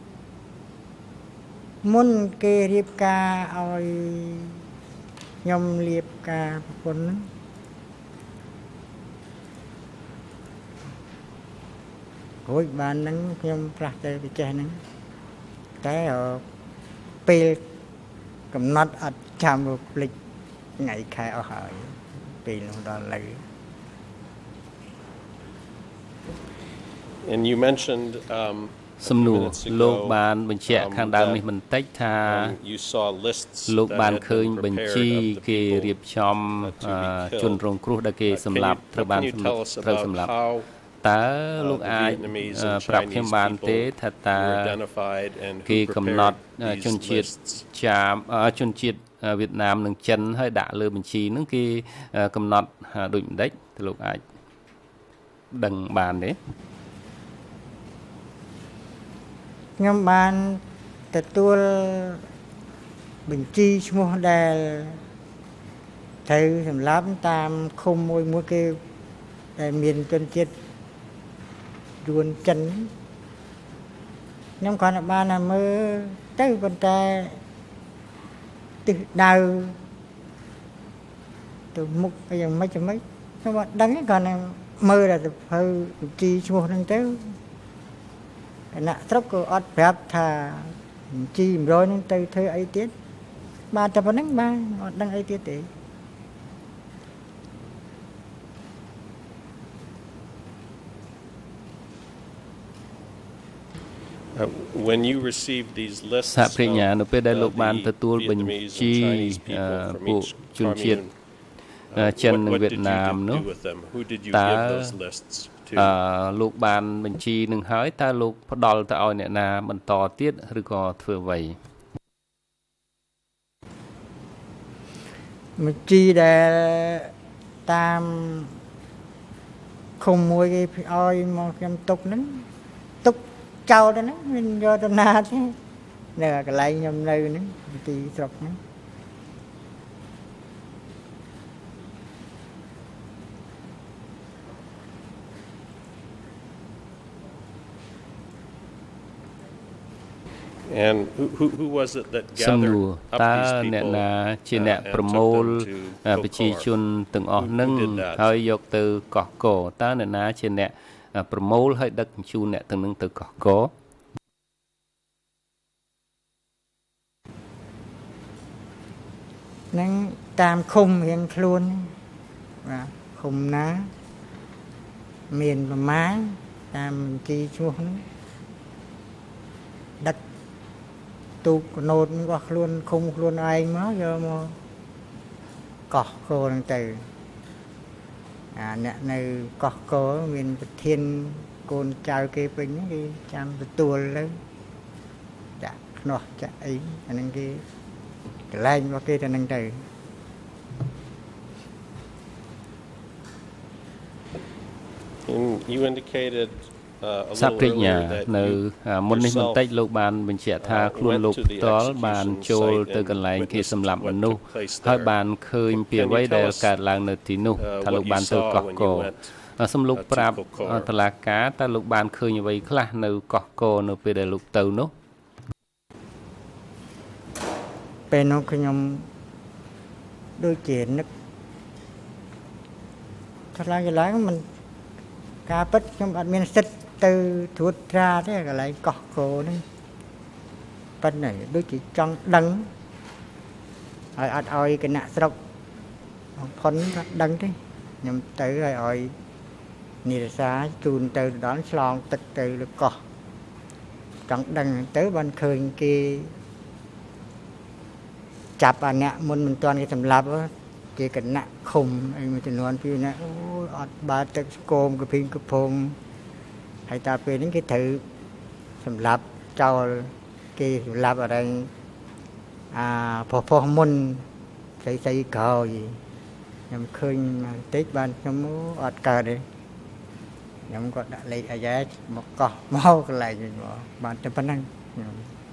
មុនគេរៀបការឲ្យខ្ញុំរៀបការប្រពន្ធហ្នឹងរួចបានហ្នឹងខ្ញុំផ្លាស់ទៅវិចេះហ្នឹងតែពេលកំណត់អត់ចាំភ្លេចថ្ងៃខែអស់ហើយពេលនោះដល់លើ
And you mentioned um
សំណួរលោកបានបញ្ជាក់ខាងដើមនេះបន្តិចថា
you saw lists
លោកបានឃើញ
that had been
បញ្ជី
prepared of the
គេរៀប
people
ចំជនរងគ្រោះដែលគេសម្លាប់ត្រូវបានត្រូវសម្លាប់តើលោកអាចប្រាប់ខ្ញុំបានទេថាតើគេកំណត់ជនជាតិចាមជនជាតិវៀតណាមនិងចិនហើយដាក់លើបញ្ជីហ្នឹងគេកំណត់ដូចម្ដេចទៅលោកអាចដឹងបានទេ
ខ្ញុំបានទទួលបញ្ជីឈ្មោះដែលត្រូវសម្រាប់តាមឃុំមួយមួយគេដែលមានជនជាតិយួនចិនខ្ញុំគ្រាន់តែបានមើលទៅប៉ុន្តែទិសដៅទៅមុខយ៉ាងម៉េចយ៉ាងម៉េចខ្ញុំអត់ដឹងទេគ្រាន់តែ mơ là hơi chi mua năng tế cái nạ sốc của ọt phép thà chi rồi năng tế thuê ấy tiết ba tập nắng ba ọt đang ấy tiết đấy.
Uh, when you receive these lists
សហ
of
ប្រញ្ញានៅពេលដែលលោកបាន
uh,
ទទួល
the
បញ្
Vietnamese
ជី
and Chinese people
អឺ
from
ពួក
each
ជនជាតិ
commune, uh,
ចិន
what-
និង
what
វៀត
did you
ណាម
do-
នោះ
do with them? Who did you
តើ
give those lists to?
អឺលោកបានបញ្ជីនឹងហើយតើលោកផ្ដល់ទៅឲ្យអ្នកណាបន្តទៀតឬក៏ធ្វើអ្វី
បញ្ជីដែលតាមឃុំមួយគេឲ្យមកខ្ញុំទុកហ្នឹងទុកចោលទៅហ្នឹងមិនយកទៅណាទេនៅកន្លែងខ្ញុំនៅហ្នឹងទីស្រុកហ្នឹង
And who, who, who was it that
សំណួ
gathered
រ
up
តើ
these
អ្នក
people
ណា
uh,
ជាអ្នក
and
ប្រ
took
មូល
them to
ប្រជា
Kokor?
ជនទាំងអស់
Who- who
នឹង
did that?
ហើយយកទៅកោះកោតើអ្នកណាជាអ្នកប្រមូលហើយដឹកជញ្ជូនអ្នកទាំងនឹងទៅកោះកោ
ហ្នឹងតាមឃុំរៀងខ្លួនបាទឃុំណាមានប្រមាណតាមបញ្ជីឈ្មោះហ្នឹងដឹកទូកណូតរបស់ខ្លួនឃុំខ្លួនឯងមកយកមកកោះកោហ្នឹងទៅអាអ្នកនៅកោះកោមានប្រធានកូនចៅគេពេញហ្នឹងគេចាំទទួលទៅដាក់ខ្នោះចាក់អីអាហ្នឹងគេកន្លែងរបស់គេទៅហ្នឹងទៅ
And you indicated uh, a
សា
little
ប្រញ្ញា
earlier that
នៅ
you
មុននេះបន្
yourself
តិចលោកបានបញ្ជាក់ថាខ្លួនលោកផ្ទាល់បានចូលទៅកន្លែងគេសម្លាប់មនុស្សហើយបានឃើញពីអ្វីដែលកើតឡើងនៅទីនោះថាលោកបានទៅកោះកោសំលោកប្រាប់តឡាការតើលោកបានឃើញអ្វីខ្លះនៅកោះកោនៅពេលដែលលោកទៅនោះ
ពេលនោះខ្ញុំដូចជានឹកឆ្លាញ់ឆ្លាញ់មិនការពិតខ្ញុំអត់មានសិទ្ធទៅត្រួតត្រាទេកន្លែងកោះកោហ្នឹងប៉ុន្តែដូចជាចង់ដឹងហើយអត់ឲ្យគណៈស្រុកផុនអត់ដឹងទេខ្ញុំទៅឲ្យឲ្យនិរសាជូនទៅដល់ឆ្លងទឹកទៅលើកោះចង់ដឹងទៅបានឃើញគេ ចាប់អាអ្នកមុនមិនទាន់គេសម្លាប់គេកណៈឃុំអីមួយចំនួនពីណាអូអត់បើទឹកស្គមកភីងកភងហើយតាពេលនេះគេត្រូវសម្លាប់ចោលគេសម្លាប់អរិញអាផុសផុសមុនស្អីស្អីក្រោយខ្ញុំឃើញបន្តិចបានខ្ញុំអត់កើតទេខ្ញុំក៏ដាក់លេខអាយ៉ែមកកោះមកកន្លែងវិញមកបានតែប៉ុណ្ណឹងខ្ញុំ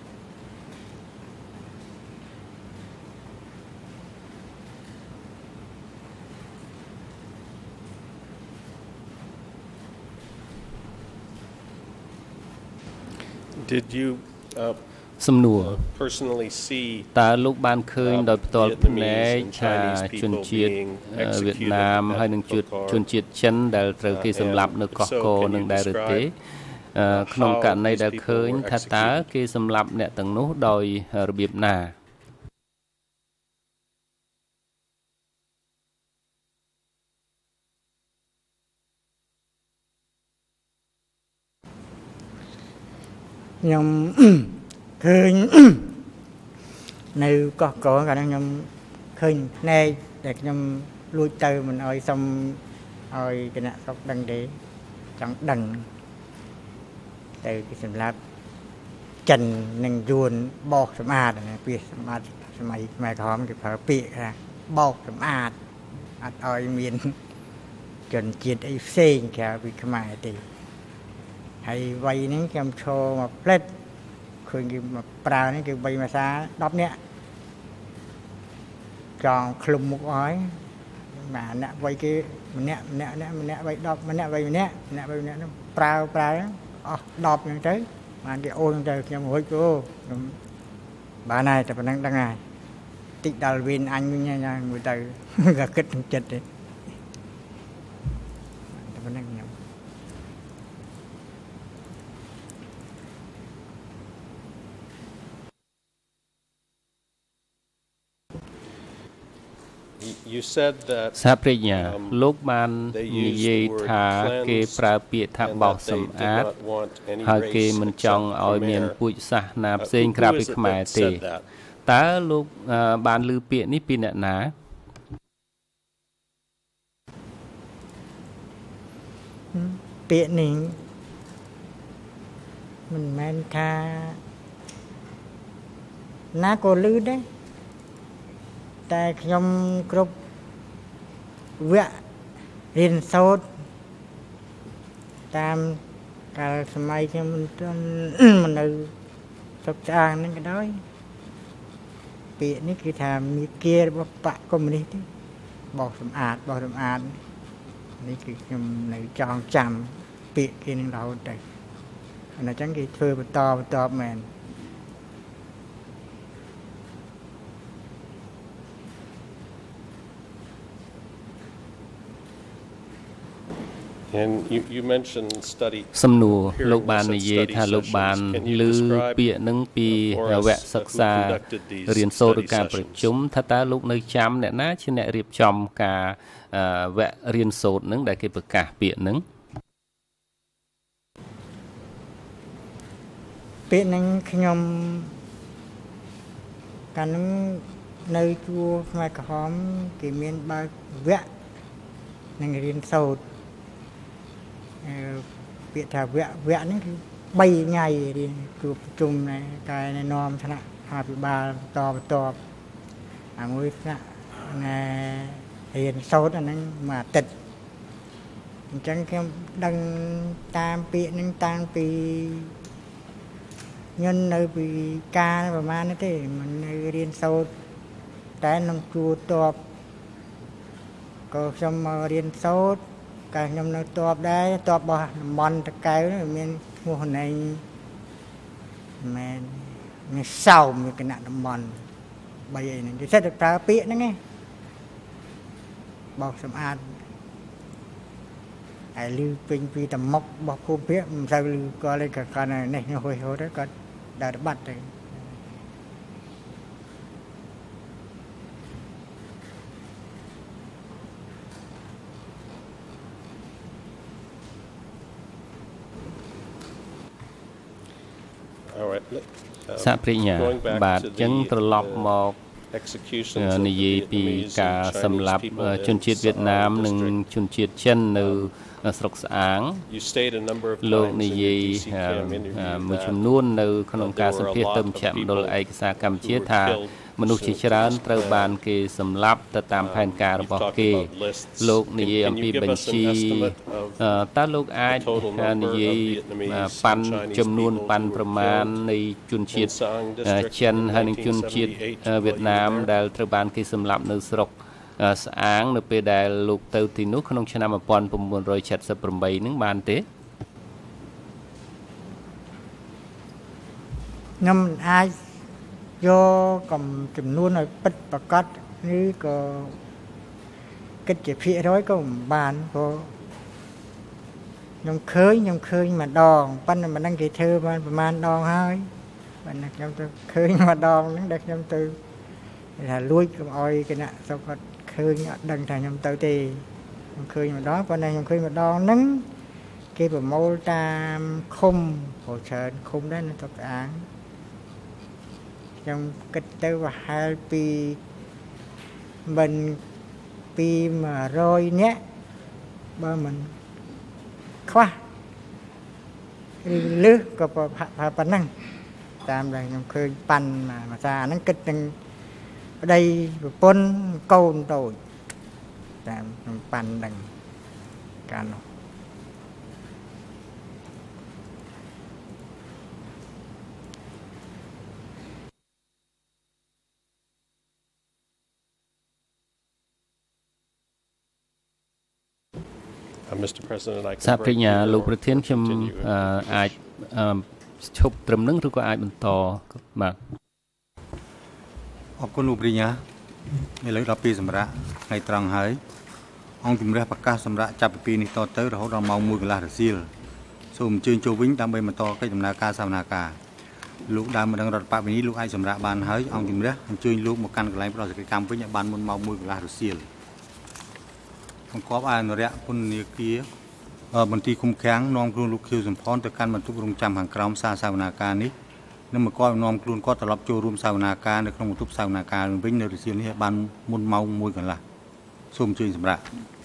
Did you uh,
សំណួរ
personally see
តើលោកបានឃើញដោយផ្ទាល់ភ្នែកថាជនជាតិវៀតណាមហើយនឹងជនជាតិចិនដែលត្រូវគេសម្លាប់នៅកោះកោនឹងដែរឬទេក្នុងករណីដែលឃើញថាតើគេសម្លាប់អ្នកទាំងនោះដោយរបៀបណា ខ្ញុំ ឃើញ នៅកោះកោកាលខ្ញុំឃើញភ្នែកតែខ្ញុំលួចទៅមិនអោយសុំឲ្យគណៈស្រុកដឹងទេចង់ដឹងទៅគេសម្រាប់ចិននឹងយួនបោកសម្អាតពាក្យសម្អាតសម័យខ្មែរក្រហមគេប្រើពាក្យថាបោកសម្អាតអត់ឲ្យមានជនជាតិអីផ្សេងក្រៅពីខ្មែរទេ ហើយវ័យហ្នឹងខ្ញុំឈរមកផ្លេតឃើញគេមកប្រើនេះគេវ័យភាសាដប់នាក់ចង់ឃ្លុំមុខអស់ហើយបាទអ្នកវ័យគេម្នាក់ម្នាក់ម្នាក់ម្នាក់វ័យដប់ម្នាក់វ័យម្នាក់ម្នាក់វ័យម្នាក់ហ្នឹងប្រើប្រើអស់ដប់ហ្នឹងទៅបានគេអូនទៅខ្ញុំរួចអូខ្ញុំបានហើយតែប៉ុណ្ណឹងដឹងហើយតិចដល់វិញអញវិញយ៉ាងមួយទៅក៏គិតក្នុងចិត្តទេ
Uh,
ប៉ុណ្ណឹងខ្ញុំ
You said that
សហប្រញ្ញាលោកបាននិយាយថាគេប្រើពាក្យថាបោសសម្អាតហើយគេមិនចង់ឲ្យមានពូជសាសន៍ណាផ្សេងក្រៅពីខ្មែរទេតើលោកបានឮពាក្យនេះពីអ្នកណា
ពាក្យនេះមិនមែនថាណាក៏ឮដែរតែខ្ញុំគ្រប់វគ្គរៀនសូត្រតាមកាលសម័យខ្ញុំមិននៅស្រុកឆ្អាងហ្នឹងក៏ដោយពាក្យនេះគឺថាមីគារបស់បកកុម្មុយនីសទេបោសសម្អាតបោសសម្អាតនេះគឺខ្ញុំនៅចងចាំពាក្យគេនឹងរហូតទៅអញ្ចឹងគេធ្វើបន្តបន្តមែន
And you, you mentioned study
សំណួរលោកបាននិយាយថាលោកបានឮពាក្យនឹងពីវគ្គសិក្សារៀនសូត្រឬការប្រជុំថាតើលោកនៅចាំអ្នកណាជាអ្នករៀបចំការវគ្គរៀនសូត្រនឹងដែលគេប្រកាសពាក្យនឹង
ពាក្យនឹងខ្ញុំកាលនឹងនៅជួរខ្មែរក្រហមគេមានបើកវគ្គនឹងរៀនសូត្រ ពាក្យថាវគ្គវគ្គនេះគឺ 3 ថ្ងៃរៀនជួបប្រជុំតែណែនាំថ្នាក់អភិបាលបន្តបន្តអាមួយថ្នាក់ណែរៀនសូត្រអាហ្នឹងមួយអាទិត្យអញ្ចឹងខ្ញុំដឹងតាមពាក្យហ្នឹងតាំងពីញញនៅពីការប្រហែលនេះទេមិននៅរៀនសូត្រតែនឹងជួតបក៏ខ្ញុំមករៀនសូត្រ កាលខ្ញុំនៅតបដែរតបរបស់តំបន់តកែវមានឈ្មោះណែមែនមានសោមមានគណៈតំបន់បីអីហ្នឹងគេសិតតែប្រើពាក្យហ្នឹងឯងបោកសម្អាតហើយលឺពេញពីតមុខរបស់ភូមិភាគមិនសូវលឺគាត់ទេគាត់គាត់នេះហួយហូតគាត់ដើរបាត់ទៅ
សហប្រញ្ញាបាទអញ្ចឹងត្រឡប់មកនិយាយពីការសម្លាប់ជនជាតិវៀតណាមនិងជនជាតិចិននៅស្រុកស្អាងលោកនិយាយមួយចំនួននៅក្នុងការសម្ភាសន៍ទៅមជ្ឈមណ្ឌលឯកសារកម្ពុជាថា មនុស្សជាច្រើនត្រូវបានគេសម្លាប់ទៅតាមផែនការរបស់គេលោកនិយាយអំពីបញ្ជីតើលោកអាចនិយាយប៉ាន់ចំនួនប៉ាន់ប្រមាណនៃជនជាតិចិនហើយនិងជនជាតិវៀតណាមដែលត្រូវបានគេសម្លាប់នៅស្រុកស្អាងនៅពេលដែលលោកទៅទីនោះក្នុងឆ្នាំ 1978 ហ្នឹងបានទេ
ខ្ញុំអាច យកកំចំនួនឲ្យពិតប្រកបឬក៏គិតជាភាគរយក៏មិនបានព្រោះខ្ញុំឃើញខ្ញុំឃើញម្ដងប៉ុន្តែមិនដឹងគេធ្វើបានប្រហែលដងហើយប៉ុន្តែខ្ញុំទៅឃើញម្ដងហ្នឹងដែលខ្ញុំទៅថាលួចកុំឲ្យគណៈសុខគាត់ឃើញអត់ដឹងថាខ្ញុំទៅទេខ្ញុំឃើញម្ដងប៉ុន្តែខ្ញុំឃើញម្ដងហ្នឹងគេប្រមូលតាមឃុំព្រោះច្រើនឃុំដែរនៅស្រុកស្អាង ខ្ញុំគិតទៅប្រហែលពីមិនពី 100 នាក់បើមិនខ្វះឬលឺក៏ប៉ុណ្ណឹងតាមដែលខ្ញុំឃើញប៉ាន់មួយសារហ្នឹងគិតទាំងប្តីប្រពន្ធកូនតូចតាមខ្ញុំប៉ាន់ដឹងកាលនោះ
សហប្រញ្ញាលោកប្រធានខ្ញុំអាចឈប់ត្រឹមនឹងឬក៏អាចបន្តបាទអរគុណលោកប្រញ្ញាឥឡូវដល់ពេលសម្រាប់ថ្ងៃត្រង់ហើយអ
អង្គជំរះប្រកាសសម្រាប់ចាប់ពីពេលនេះតទៅរហូតដល់ម៉ោងមួយកន្លះរសៀលសូមអញ្ជើញចូលវិញដើម្បីបន្តកិច្ចដំណើរការសវនាការលោកដើមម្ដងរដ្ឋបព្វនេះលោកអាចសម្រាប់បានហើយអង្គជំរះអញ្ជើញលោកមកកាន់កន្លែងប្រតិកម្មវិញឲ្យបានមុនម៉ោងមួយកន្លះរសៀលបង្គាប់ឲ្យអនុរិយពន្ធនាគារមន្ទីរឃុំឃាំងនាំខ្លួនលោកខៀវសំផនទៅកាន់បន្ទប់រងចាំខាងក្រោមសារសវនាការនេះនឹងមកគាត់នាំខ្លួនគាត់ត្រឡប់ចូលរួមសវនាការនៅក្នុងបន្ទប់សវនាការវិញនៅរសៀលនេះឲ្យបានមុនម៉ោងមួយកន្លះសូមអញ្ជើញសម្រាប់